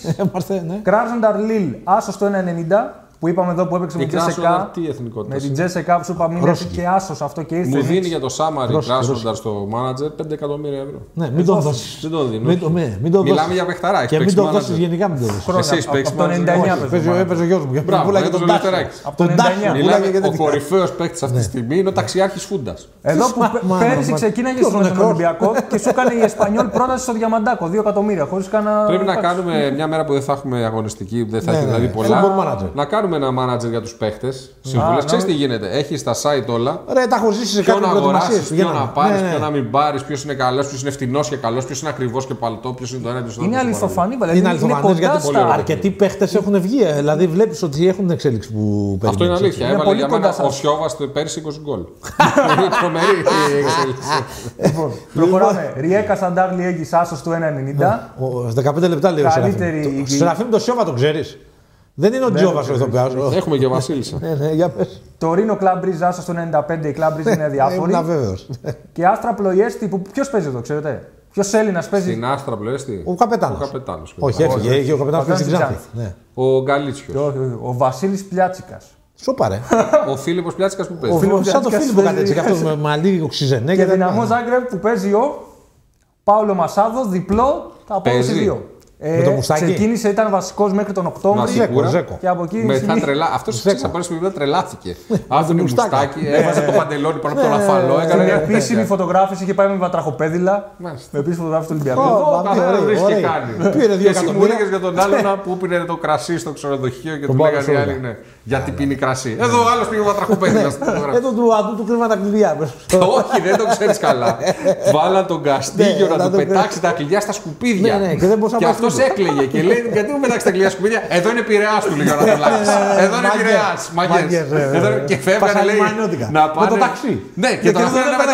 Krasnodar Lille, άσος το 1,90. Που είπαμε εδώ που έπαιξε με την Τζέσσεκα. Με την Τζέσσεκα που σου είπα μην έρθει και άσος αυτό και ήρθε. Μου δίνει για το Σάμαρι Κράσνονταρ στο μάνατζερ 5 εκατομμύρια ευρώ. Ναι, μην τον δώσεις. Δεν τον δίνω. Μιλάμε για παιχταρά. Και μην τον δώσεις γενικά, μην τον δώσεις. Εσείς παίξεις το 99 έπαιζε ο γιος μου. Μπράβο, και τον από το 99. Ο κορυφαίος παίκτης αυτή τη στιγμή είναι ο ταξιάρχης Φούντας. Εδώ που πέρυσι ξεκίναγε με τον Ολυμπιακό και σου έκανε η Εσπανιόλ πρόταση στο Διαμαντάκο 2 εκατομμύρια. Πρέπει να κάνουμε μια μέρα που δεν θα έχουμε αγωνιστική, δεν θα έχει δηλαδή πολλά. Να κάνουμε ένα μάνατζερ για τους παίχτες. Συμβουλές. Ξέρεις τι γίνεται. Έχεις τα site όλα. Ρε, τα έχω ζήσει σε κάποιες προετοιμασίες. Ποιο να πάρεις, ποιο να μην πάρεις, ποιος είναι καλός, ποιος είναι φτηνός και καλός, ποιος είναι ακριβώς και παλτό, ποιος είναι το ένα, ποιος είναι το άλλο. Είναι αληθοφανή, είναι αληθοφανές γιατί αρκετοί παίχτες έχουν βγει. Δηλαδή βλέπεις ότι έχουν την εξέλιξη που παίρνουν. Αυτό είναι αλήθεια. Έβαλε για μένα ο Σιώβας πέρυσι 20 γκολ. Είναι τρομερή η εξέλιξη. Προχωράμε. Ριέκα Σαντάρ Λιέγγις άσος του 1,90. 15 λεπτά λέει ο Σεραφείμ. Σεραφείμ το Σιώβα το ξέρεις. Δεν είναι ο Τζιόβας ο ηθοποιός. Έχουμε και Βασίλισσα. Για πες. Το Ρήνο Κλάμπριζ άσος στο 95, η Κλάμπριζ είναι διάφορη. Και Άστρα Πλοϊέστη που ποιος παίζει εδώ, ξέρετε. Ποιος Έλληνας παίζει. Στην Άστρα Πλοϊέστη. Ο καπετάνος. Όχι, έφυγε ο καπετάνος στην Ξάνθη. Ο Γκαλίτσιος. Ο Βασίλης Πλιάτσικας. Σοπαρέ. Ο Φίλιππος Πλιάτσικας που παίζει. Σαν το Φίλιππο κάτι έτσι. Και αυτός με μαλλί οξυζενέ. Και Δυναμό Ζάγκρεπ που παίζει ο Πάολο Μασάδο, διπλό από τους δύο. Ξεκίνησε, ήταν βασικός μέχρι τον Οκτώβριο. Και από εκεί. Αυτός ξέρει από πέρυσι τρελάθηκε. Άδωνη Μουστάκη, έβαζε το παντελόνι πάνω από τον αφαλό. Έκανε μια επίσημη φωτογράφηση, είχε πάει με βατραχοπέδιλα. Με επίσημη φωτογράφηση του Ολυμπιακού. Καθένα βρίσκει και κάνει. Και σιγουρίγες για τον άλλον που πήρε το κρασί στο ξενοδοχείο και του λέγανε οι άλλοι γιατί πίνει κρασί. Εδώ ο άλλος πήγε βατραχοπέδιλα. Εδώ του αντού του κρύβα τα κλειδιά. Όχι, δεν το ξέρει καλά. Βάλα τον Καστίγιο να του πετάξει τα κλειδιά στα σκουπίδια. Και αυτός έκλαιγε και λέει: γιατί μου πετάξει τα κλειδιά σκουπίδια. Εδώ είναι Πειραιάς του λέγανε να τουλάχιστον. Εδώ είναι Πειραιάς. Μαγκές. Και φεύγανε λέει να πάνε. Με το ταξί. Ναι, και τον αφήνανε με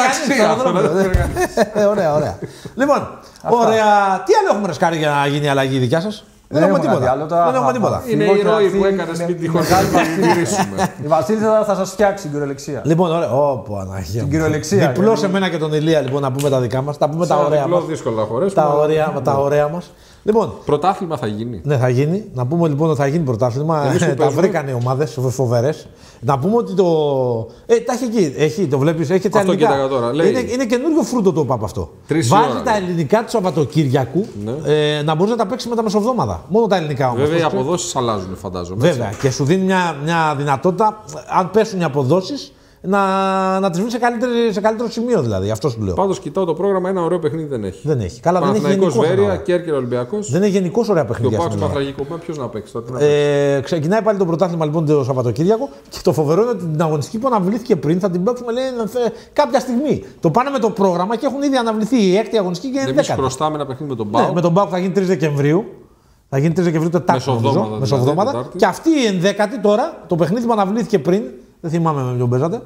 ταξί. Ωραία. Λοιπόν, ωραία. Τι άλλο έχουμε ρεσκάρει για να γίνει η αλλαγή δικιά σας. Δεν έχουμε τίποτα. Είναι η ροή που έκανε σπίτι τη χωριά να τηρήσουμε. Η Βασίλισσα θα σας φτιάξει την κυριολεξία. Λοιπόν, ωραία. Ω, Αναγία. Την κυριολεξία. Διπλό σε μένα και τον Ηλία λοιπόν να πούμε τα δικά μας. Τα πούμε τα ωραία μας. Τα ωραία μας. Λοιπόν, πρωτάθλημα θα γίνει. Ναι, θα γίνει. Να πούμε λοιπόν ότι θα γίνει πρωτάθλημα. Τα βρήκαν οι ομάδες φοβερές. Να πούμε ότι το. Τα έχει εκεί. Το βλέπεις. Έχει τα ελληνικά. Είναι καινούριο φρούτο το ΠΑΠ αυτό. Βάζει τα ελληνικά του Σαββατοκύριακου να μπορεί να τα παίξει με τα μεσοβδόμαδα. Μόνο τα ελληνικά όμως. Βέβαια οι αποδόσεις αλλάζουν, φαντάζομαι. Βέβαια. Και σου δίνει μια δυνατότητα, αν πέσουν οι αποδόσεις, να τις βρει σε καλύτερο σημείο δηλαδή. Αυτό σου λέω. Πάντως κοιτάω το πρόγραμμα, ένα ωραίο παιχνίδι δεν έχει. Δεν έχει. Καλά, δεν έχει γενικώς. Βέρεια, Κέρκυρα, Ολυμπιακός. Δεν έχει γενικώς ωραία παιχνίδια. Το Πάοκ Παναθηναϊκό, ποιος να παίξει τότε. Ξεκινάει πάλι το πρωτάθλημα λοιπόν το Σαββατοκύριακο και το φοβερό είναι ότι την αγωνιστική που αναβλήθηκε πριν θα την παίξουμε λέει, κάποια στιγμή. Το πάνε με το πρόγραμμα και έχουν ήδη αναβληθεί η έκτη αγωνιστική και η 10η. Εμείς χρωστάμε ένα παιχνίδι με τον Πάοκ. Με τον Πάοκ θα γίνει 3 Δεκεμβρίου. Θα γίνει 3 Δεκεμβρίου Τετάρτη. Μεσοβδόμαδα. Και αυτή η 11η τώρα, το παιχνίδι που αναβλήθηκε πριν, δεν θυμάμαι με ποιον παίζατε.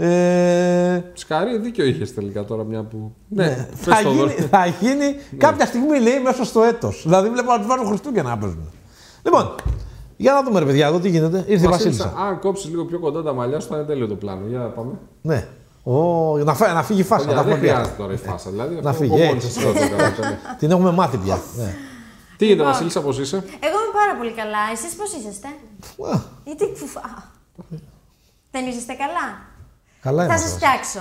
Σκαρί, δίκιο είχες τελικά τώρα μια που. Ναι, θα γίνει κάποια στιγμή λέει μέσα στο έτος. Δηλαδή βλέπω να του βάζουν Χριστούγεννα να παίζουν. Λοιπόν, για να δούμε ρε παιδιά εδώ τι γίνεται. Ήρθε η Βασίλισσα. Αν κόψεις λίγο πιο κοντά τα μαλλιά σου θα είναι τέλειο το πλάνο. Για να πάμε. Ναι. Να φύγει η φάσα. Δεν χρειάζεται τώρα η φάσα. Δηλαδή, να φύγει. Την έχουμε μάθει πια. Τι γίνεται, Βασίλισσα, πώς είσαι? Εγώ είμαι πάρα πολύ καλά. Εσείς πώς είσαστε? Γιατί. Δεν είσαστε καλά? Θα σας φτιάξω.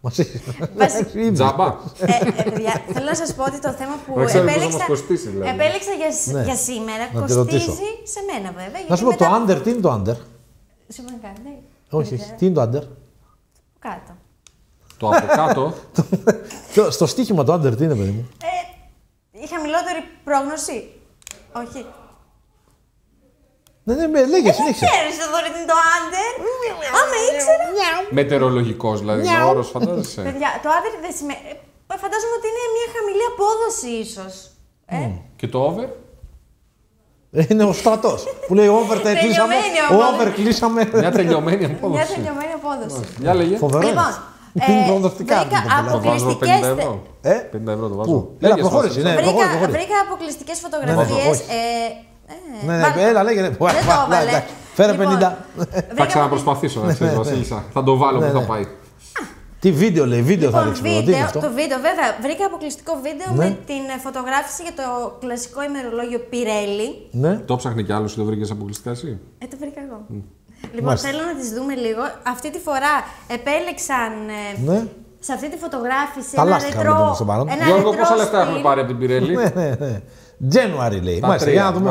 Τζάμπα. Θέλω να σας πω ότι το θέμα που επέλεξα για σήμερα κοστίζει σε μένα βέβαια. Να σου πω το under, τι είναι το under? Σου κάνει. Όχι, τι είναι το under? Κάτω. Το από κάτω. Στο στοίχημα το άντερ, τι είναι, παιδί μου. Η χαμηλότερη πρόγνωση. Όχι. Ναι, λέγε, συνέχισε. Δεν ξέρεις εδώ τι είναι το άντερ. Άμα ήξερα. Μετεωρολογικός, δηλαδή, ο όρος, φαντάζεσαι. Παιδιά, το άντερ δεν σημαίνει. Φαντάζομαι ότι είναι μια χαμηλή απόδοση, ίσως. Και το over. Είναι ο στρατός που λέει over τα κλείσαμε. Over κλείσαμε. Μια τελειωμένη απόδοση. Μια τελειωμένη απόδοση. Για λέγε. Φοβερό. Λοιπόν, προδοστικά. Το βάζω 50 ευρώ. 50 ευρώ το βάζω. Έλα, προχώρησε. Βρήκα αποκλειστικές φωτογραφίες. Ναι, έλα, λέγε. Δεν το έβαλε. Φέρε 50. Θα ξαναπροσπαθήσω, να ξέρεις, Βασίλισσα. Θα το βάλω που θα πάει. Τι βίντεο λέει, βίντεο θα δείξουμε. Το βίντεο, βέβαια. Βρήκα αποκλειστικό βίντεο με την φωτογράφηση για το κλασικό ημερολόγιο Pirelli. Ναι. Το ψάχνει κι άλλος ή το βρήκες αποκλειστικά εσύ? Το βρήκα εγώ. Λοιπόν, θέλω να τις δούμε λίγο. Αυτή τη φορά επέλεξαν σε αυτή τη φωτογράφηση ένα ρετρό. Γιώργο, πόσα λεφτά έχουμε πάρει από την Pirelli? Ναι. January λέει. Μάλιστα, για να δούμε.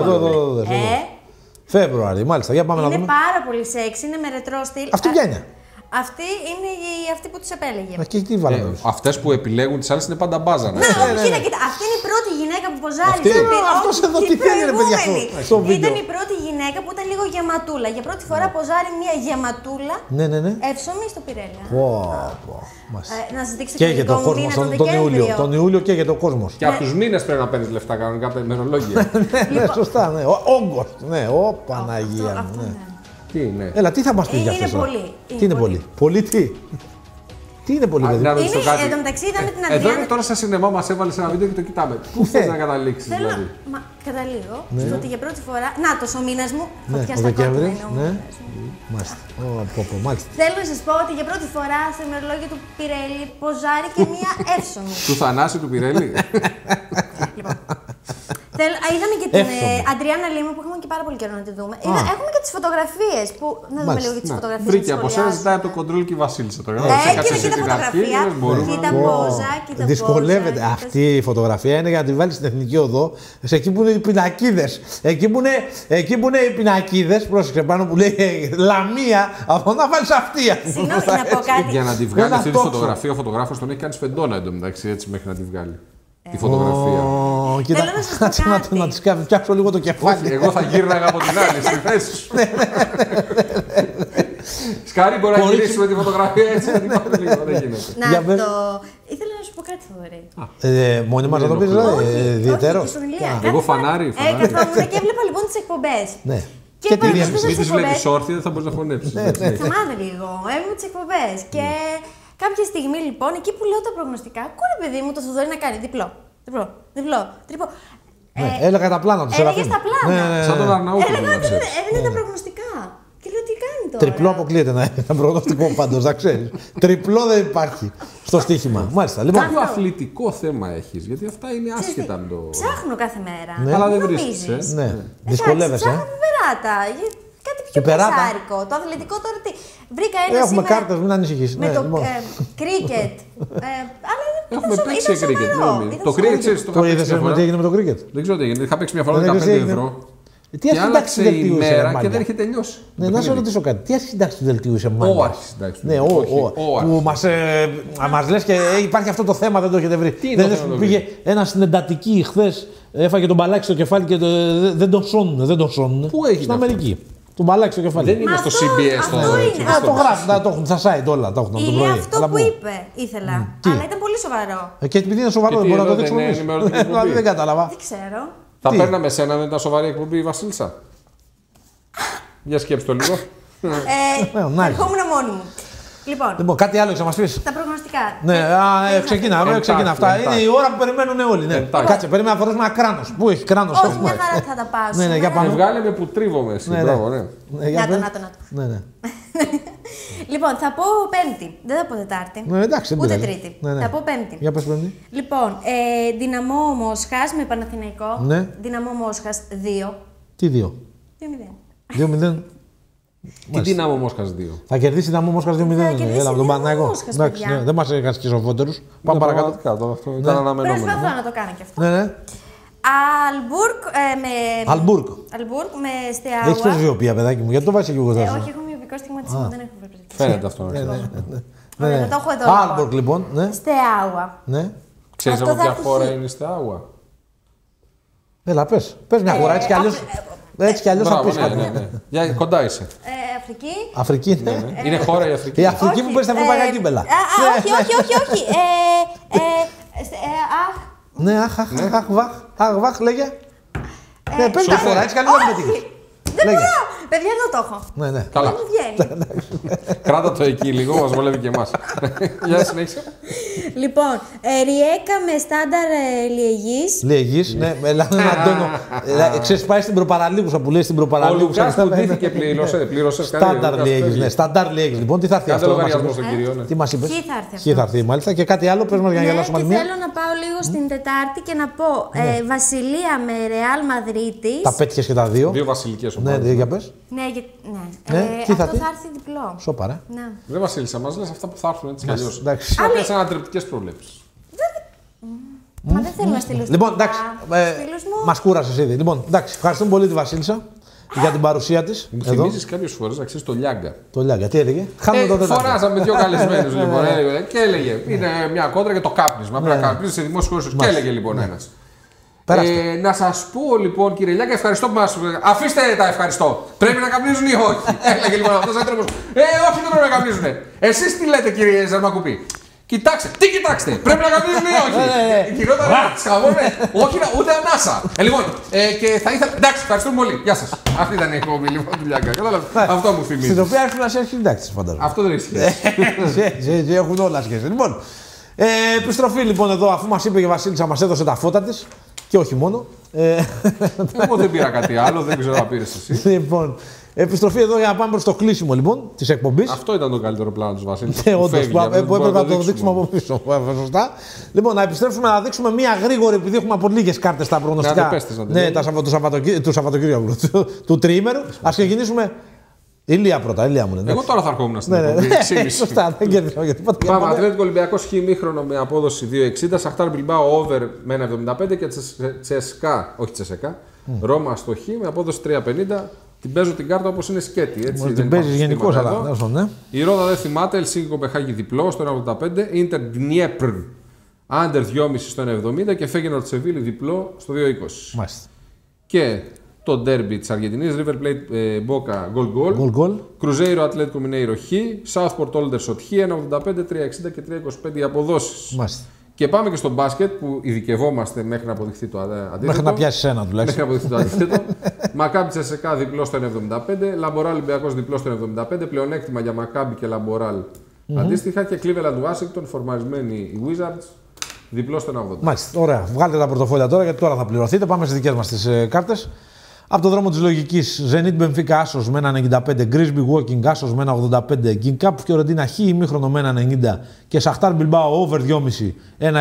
February, μάλιστα. Για πάμε να δούμε. Είναι πάρα πολύ σεξ, είναι με ρετρό στυλ. Αυτή ποια είναι? Αυτή είναι αυτή που τους επέλεγε. Και τι βάλαμε. Αυτές που επιλέγουν τις άλλες είναι πάντα μπάζα. Ναι, κοίτα. Αυτή είναι η πρώτη γυναίκα που ποζάρει. Αυτός εδώ τι έγινε, παιδιά, αυτό. Ήταν η πρώτη γυναίκα που ήταν λίγο γεματούλα. Για πρώτη φορά ποζάρει μια γεματούλα εύσωμη στο Pirelli. Να σας δείξω και το κόσμο τον Ιούλιο και για τον κόσμο. Και από τους μήνες πρέπει να παίρνεις λεφτά κανονικά από τα ημερολόγια. Ναι, σωστά. Όγκος. Ναι, Παναγία. Τι είναι? Έλα, τι θα μας πει για αυτό? Είναι πολύ. Τι είναι πολύ? Πολύ τι? Τι είναι πολύ, παιδί? Εν τω μεταξύ είδαμε την Αντριάννα. Εδώ είναι τώρα σε σινεμά, μας έβαλε ένα βίντεο και το κοιτάμε. Πού θες να καταλήξεις, δηλαδή? Καταλήγω στο ότι για πρώτη φορά. Νάτος ο μήνας μου. Φωτιά στα κόκκινα είναι ο μήνας μου. Μάλιστα. Θέλω να σας πω ότι για πρώτη φορά στο ημερολόγιο του Pirelli ποζάρει και μία εύσωμη. Του Θανάση του Pirelli. Είδαμε και την Αντριάννα Λίμα που έχουμε και πάρα πολύ καιρό να τη δούμε. Έχουμε και τις φωτογραφίες. Να δούμε λίγο για τις φωτογραφίες. Βρήκε από εσένα, ζητάει από το κοντρόλ και η Βασίλισσα. Κοίτα φωτογραφία. Κοίτα πόζα. Δυσκολεύεται. Αυτή η φωτογραφία είναι για να τη βάλει στην Εθνική Οδό. Εκεί που είναι οι πινακίδες. Εκεί που είναι οι πινακίδες. Πρόσεξε πάνω που λέει Λαμία. Από να βάλει αυτή. Συγγνώμη, να πω κάτι. Για να τη βγάλει αυτή τη φωτογραφία, ο φωτογράφος τον έχει κάνει σφεντόνα εντωμεταξύ έτσι μέχρι να τη βγάλει. Τη φωτογραφία. Κοίτα, να της φτιάξω λίγο το κεφάλι. Εγώ θα γύρναγα από την άλλη στη θέση σου. Σκάρι, μπορεί να γυρίσει με τη φωτογραφία έτσι, να την πάρει λίγο, δεν γίνεται. Ήθελα να σου πω κάτι, Θοδωρή. Μόνη μας να το πεις, ιδιαίτερος. Εγώ φανάρι. Καθόμουν και έβλεπα λοιπόν τις εκπομπές. Και μην τις βλέπεις όρθια, δεν θα μπορείς να φωνέψεις. Σταμάτε λίγο, έβλεπα τις εκπομπές. Κάποια στιγμή λοιπόν, εκεί που λέω τα προγνωστικά, ακούω παιδί μου το Θοδωρή να κάνει διπλό. Έλεγα τα πλάνα του. Έλεγες τα πλάνα. Σαν τον Αρναούτογλου. Έδινε τα προγνωστικά. Και λέω τι κάνει τώρα. Τριπλό αποκλείεται να είναι ένα προγνωστικό πάντως, να ξέρεις. Τριπλό δεν υπάρχει στο στοίχημα. Μάλιστα. Λοιπόν, κάποιο αθλητικό θέμα έχεις, γιατί αυτά είναι άσχετα με το. Ψάχνω κάθε μέρα. Αλλά δεν βρίσκεις. Ναι, δυσκολεύεσαι. Ψάχνω πιπεράτα. Κάτι πιο πασάρικο. Το αθλητικό τώρα τι. Βρήκα ένα. Έχουμε κάρτες, μην ανησυχείς. Με το κρίκετ. Έχουμε παίξει κρίκετ. Το κρίκετ το είδες τι έγινε με το κρίκετ? Δεν ξέρω τι έγινε. Είχα παίξει μια φορά 15 ευρώ. Τι άλλαξε η μέρα και δεν είχε τελειώσει. Ναι, να σε ρωτήσω κάτι. Τι αρχισυντάξει του δελτίου είσαι μάλλον? Ο αρχισυντάξει. Ναι, που μας λες και υπάρχει αυτό το θέμα, δεν το έχετε βρει. Δεν λες που πήγε ένα στην εντατική χθες, έφαγε τον μπαλάκι στο κεφάλι και δεν τον σώνουν. Πού έγινε? Στην Αμερική. Τον μπαλάκι στο κεφάλι. Δεν είναι στο CBS το. Το γράφει, το έχουν στα site όλα. Το έχουν από το πρωί. Αυτό που είπε ήθελα. Αλλά ήταν πολύ σοβαρό. Και επειδή είναι σοβαρό, δεν μπορώ να το δείξουμε εμείς. Δεν κατάλαβα. Δεν ξέρω. Θα παίρναμε εσένα, δεν ήταν σοβαρή εκπομπή η Βασίλισσα? Για σκέψου το λίγο. Ερχόμουν μόνη μου. Λοιπόν, κάτι άλλο να μας πεις? Τα προγνωστικά. Ναι, ξεκινά. Αυτά είναι η ώρα που περιμένουν όλοι. Κάτσε, περιμένουμε να φορέσουμε ένα κράνος. Πού έχει κράνος? Όχι, μια χαρά θα τα πάω. Ναι, για πάμε. Βγάλε με που τρίβομαι εσύ. Μπράβο, ναι. Να. Λοιπόν, θα πω Πέμπτη. Δεν θα πω Τετάρτη. Εντάξει, ούτε Τρίτη. Θα πω Πέμπτη. Για πες Πέμπτη. Λοιπόν, Δυναμό Μόσχας με Παναθηναϊκό. Δυναμό Μόσχας 2. Τι 2? 2-0. Τι Δυναμό Μόσχας 2? Θα κερδίσει Δυναμό Μόσχας 2-0. Έλα με τον Παναθηναϊκό. Δεν μας έκανε σκηζοφότερους. Πάμε παρακάτω. Αυτό ήταν αναμενόμενο. Προσπαθώ να το κάνω κι αυτό. Ναι. Αλμπούργκ με Στεάουα. Έχεις προσβιοπία, παιδάκι μου, γιατί το βάζεις και εγώ. Όχι, έχω μυοπικό στιγματισμό, δεν έχω προσβιοπία. Φαίνεται αυτό. Ωραία, το έχω εδώ. Άλμπορκ λοιπόν. Στεάουα. Ναι. Ξέρεις από ποια χώρα είναι η Στεάουα? Έλα, πες μια χώρα, έτσι κι αλλιώς. Έτσι κι αλλιώς θα πεις κάτι. Ναι. Κοντά είσαι. Αφρική, ναι. Είναι χώρα η Αφρική. Η Αφρική που παίζει στα ευρωπαϊκά κύπελα. Όχι. Ναι, αχ, λέγε. Πες μια χώρα, έτσι κι αλλιώς δεν πετύχεις. Δεν μπορώ. Παιδιά, εδώ το έχω. Ναι. Καλά. Δεν μου βγαίνει. Κράτα το εκεί λίγο, μας βολεύει και εμάς. Για συνέχισε. Λοιπόν, Ριέκα με στάνταρ Λιεγής. Λιεγής, ναι, με έναν Αντώνο. Ξέρεις, πάει στην προπαραλίγουσα που λέει στην προπαραλίγουσα. Ο Λουκάς που ντύθηκε πλήρωσε. Στάνταρ Λιεγής, ναι. Στάνταρ Λιεγής. Λοιπόν, τι θα έρθει αυτό? Τι μας είπες? Χ θα έρθει, μάλιστα. Και κάτι άλλο, πες μας για να γελάσουμε άλλη μία. Θέλω να πάω λίγο στην Τετάρτη και να πω Βασιλεία με Ρεάλ Μαδρίτη. Τα πέτυχες και τα δύο. Δύο βασιλικές ομάδες. Ναι, για πες. Αυτό θα έρθει διπλό. Σοπαρά. Δεν Βασίλισσα, μας λες αυτά που θα έρθουν έτσι κι αλλιώς. Κάποιες ανατρεπτικές προβλέψεις. Μα δεν θέλω να στείλω. Λοιπόν, εντάξει. Μας κούρασες ήδη. Λοιπόν, εντάξει, ευχαριστούμε πολύ τη Βασίλισσα για την παρουσία της. Μου θυμίζεις κάποιες φορές να ξέρεις το Λιάγκα. Το Λιάγκα, τι έλεγε? Φοράζαμε δύο καλεσμένους λοιπόν. Και έλεγε, είναι μια κόντρα για το κάπνισμα. Πρέπει να καπνίσεις σε δημόσιο χώρο. Και έλεγε λοιπόν ένας. Να σας πω λοιπόν, κύριε Λιάγκα, ευχαριστώ που μας. Αφήστε τα ευχαριστώ. Πρέπει να καπνίζουν ή όχι? Έλεγε λοιπόν αυτός ο άνθρωπος. Όχι, δεν πρέπει να καπνίζουν. Εσείς τι λέτε, κύριε Ζαρμακουπή? Κοιτάξτε, τι κοιτάξτε, πρέπει να καπνίζουν ή όχι? Γυρόταν έτσι, χαμόνε. Όχι, ούτε ανάσα. Λοιπόν, και θα ήθελα. Εντάξει, ευχαριστούμε πολύ. Γεια σας. Αυτή ήταν η εκπομπή λοιπόν του Λιάγκα. Αυτό μου θυμίζει. Στην οποία έρχεται να σε έρχεται συντάξει, φαντάζομαι. Αυτό δεν έχει σχέση. Έχουν όλα σχέση. Λοιπόν, επιστροφή λοιπόν εδώ, αφού μας είπε η Βασίλισσα, μας έδωσε τα φώτα της. Και όχι μόνο. Εγώ δεν πήρα κάτι άλλο, δεν ξέρω αν πήρες εσύ. Λοιπόν, επιστροφή εδώ για να πάμε προς το κλείσιμο λοιπόν της εκπομπής. Αυτό ήταν το καλύτερο πλάνο της Βασίλισσας. Όντως, που έπρεπε να το δείξουμε από πίσω. Σωστά. Λοιπόν, να επιστρέψουμε να δείξουμε μία γρήγορη, επειδή έχουμε από λίγες κάρτες στα προγνωστικά. Ναι, του Σαββατοκύριακου, του τριήμερου. Ας ξεκινήσουμε. Ηλία πρώτα, Ηλία μου λένε. Εγώ τώρα θα ερχόμουν στην εκπομπή. Σωστά, δεν κερδίζω γιατί ποτέ. Πάμε, Ατλέτικο Ολυμπιακός χ ημίχρονο με απόδοση 2,60, Σαχτάρ Μπιλμπάο over με 1,75 και Τσεσεκά, όχι Τσεσεκά, Ρώμα στο χ με απόδοση 3,50. Την παίζω την κάρτα όπως είναι σκέτη. Έτσι, την παίζεις γενικώς, αλλά ναι. Η Ρόδα δεν θυμάται, Ελσίνκι Κοπεχάγη διπλό στο 1,85, Ίντερ Ντνιέπρ άντερ 2,5 στο 1,70 και Φέγγενορντ Σεβίλη διπλό στο 2,20. Μάλιστα. Και το ντέρμπι της Αργεντινής, River Plate Boca goal. Cruzeiro Atlético Mineiro χ, Southport Aldershot χ, 1,85, 3,60 και 3,25 οι αποδόσεις. Μάλιστα. Και πάμε και στο μπάσκετ που ειδικευόμαστε μέχρι να αποδειχθεί το αντίθετο. Μέχρι να πιάσει ένα τουλάχιστον. Μέχρι να αποδειχθεί το αντίθετο. Μακάμπι Τσεσεκά διπλό στο 1,75, Λαμποράλ Ολυμπιακός διπλό στο 1,75, πλεονέκτημα για Μακάμπι και Λαμποράλ αντίστοιχα και Cleveland Washington φορμαρισμένοι οι Wizards διπλό στο 1,80. Μάλιστα, ωραία. Βγάλτε τα πορτοφόλια τώρα γιατί τώρα θα πληρωθείτε. Πάμε στις δικές μας τις κάρτες. Από το δρόμο της λογικής, Zenit Benfica Άσος με 1,95, Grisby Walking Άσος με 1,85, Ginkapu Fiorentina Χ ημίχρονο με 1,90 και Σαχτάρ Μπιλμπάο over 2,5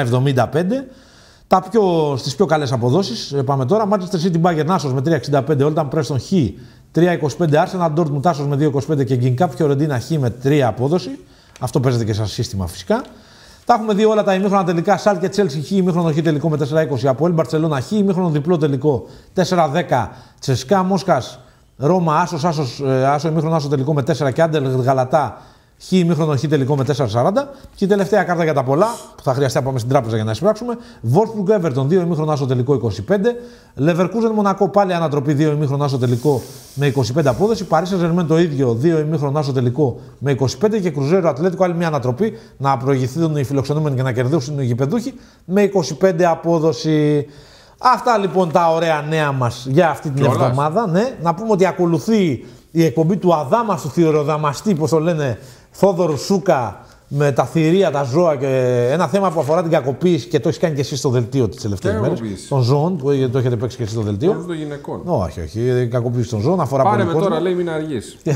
1,75. Στις πιο καλές αποδόσεις πάμε τώρα. Manchester City Bayern Άσος με 3,65, Oldham Preston Χ 3,25, Arsenal Dortmund Άσος με 2,25 και Ginkapu Fiorentina Χ με 3 απόδοση. Αυτό παίζεται και σαν σύστημα φυσικά. Τα έχουμε δει όλα τα ημίχρονα τελικά. Σάλ και Chelsea Χ ημίχρονο Χ τελικό με 4,20. Αποέλ Μπαρτσελώνα Χ ημίχρονο διπλό τελικό 4,10. Τσεσκά Μόσκας Ρώμα Άσο ημίχρονο Άσο τελικό με 4 και Άντερ Γαλατά Χ ημίχρονο Χ τελικό με 4,40. Και η τελευταία κάρτα για τα πολλά που θα χρειαστεί να πάμε στην τράπεζα για να εισπράξουμε. Wolfsburg Everton 2 ημίχρονο Άσο τελικό 25. Leverkusen Μονακό πάλι ανατροπή 2 ημίχρονο Άσο τελικό με 25 απόδοση. Paris Saint-Germain το ίδιο 2 ημίχρονο Άσο τελικό με 25 και Cruzeiro Ατλέτικο άλλη μια ανατροπή να προηγηθούν οι φιλοξενούμενοι και να κερδίσουν οι γηπεδούχοι με 25 απόδοση. Αυτά λοιπόν τα ωραία νέα μας για αυτή την εβδομάδα. Ναι. Να πούμε ότι ακολουθεί η εκπομπή του αδάμαστου θηριοδαμαστή, όπως το λένε, Θόδωρου Σούκα, με τα θηρία, τα ζώα και ένα θέμα που αφορά την κακοποίηση και το έχει κάνει και εσύ στο δελτίο τις τελευταίες μέρες. Των ζώων, που το έχετε παίξει και εσύ στο δελτίο. Των γυναικών. Όχι, η κακοποίηση των ζώων αφορά πολύ. Πάρε με τώρα, λέει, μην αργείς. 90, 91, 92,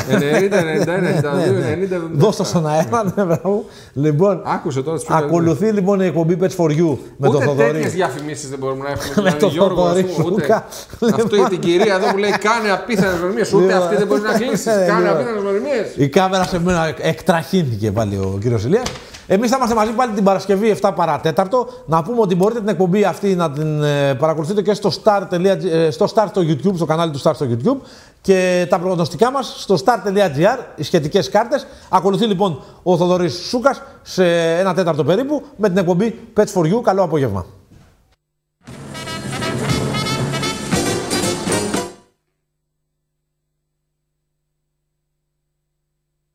90. Δώστε στον αέρα, ναι, μπράβο. Λοιπόν, άκουσε τώρα. Ακολουθεί λοιπόν η εκπομπή Pets for You με τον Θοδωρή. Ούτε τέτοιες διαφημίσεις δεν μπορούμε να έχουμε. Με τον Θοδωρή Σούκα. Αυτό για την κυρία εδώ που λέει κάνε απίθανες γνωριμίες. Ούτε αυτή δεν μπορεί να κλείσει. Κάνε απίθανες γνωριμίες. Η κάμερα σε μένα εκτραχύνθηκε πάλι ο κύριος Ηλίας. Εμείς θα είμαστε μαζί πάλι την Παρασκευή 7 παρατέταρτο. Να πούμε ότι μπορείτε την εκπομπή αυτή να την παρακολουθείτε και στο Star στο YouTube, στο κανάλι του Star στο YouTube. Και τα προγνωστικά μας στο star.gr, οι σχετικές κάρτες. Ακολουθεί λοιπόν ο Θοδωρής Σούκας σε 1 τέταρτο περίπου με την εκπομπή Pets for You. Καλό απόγευμα.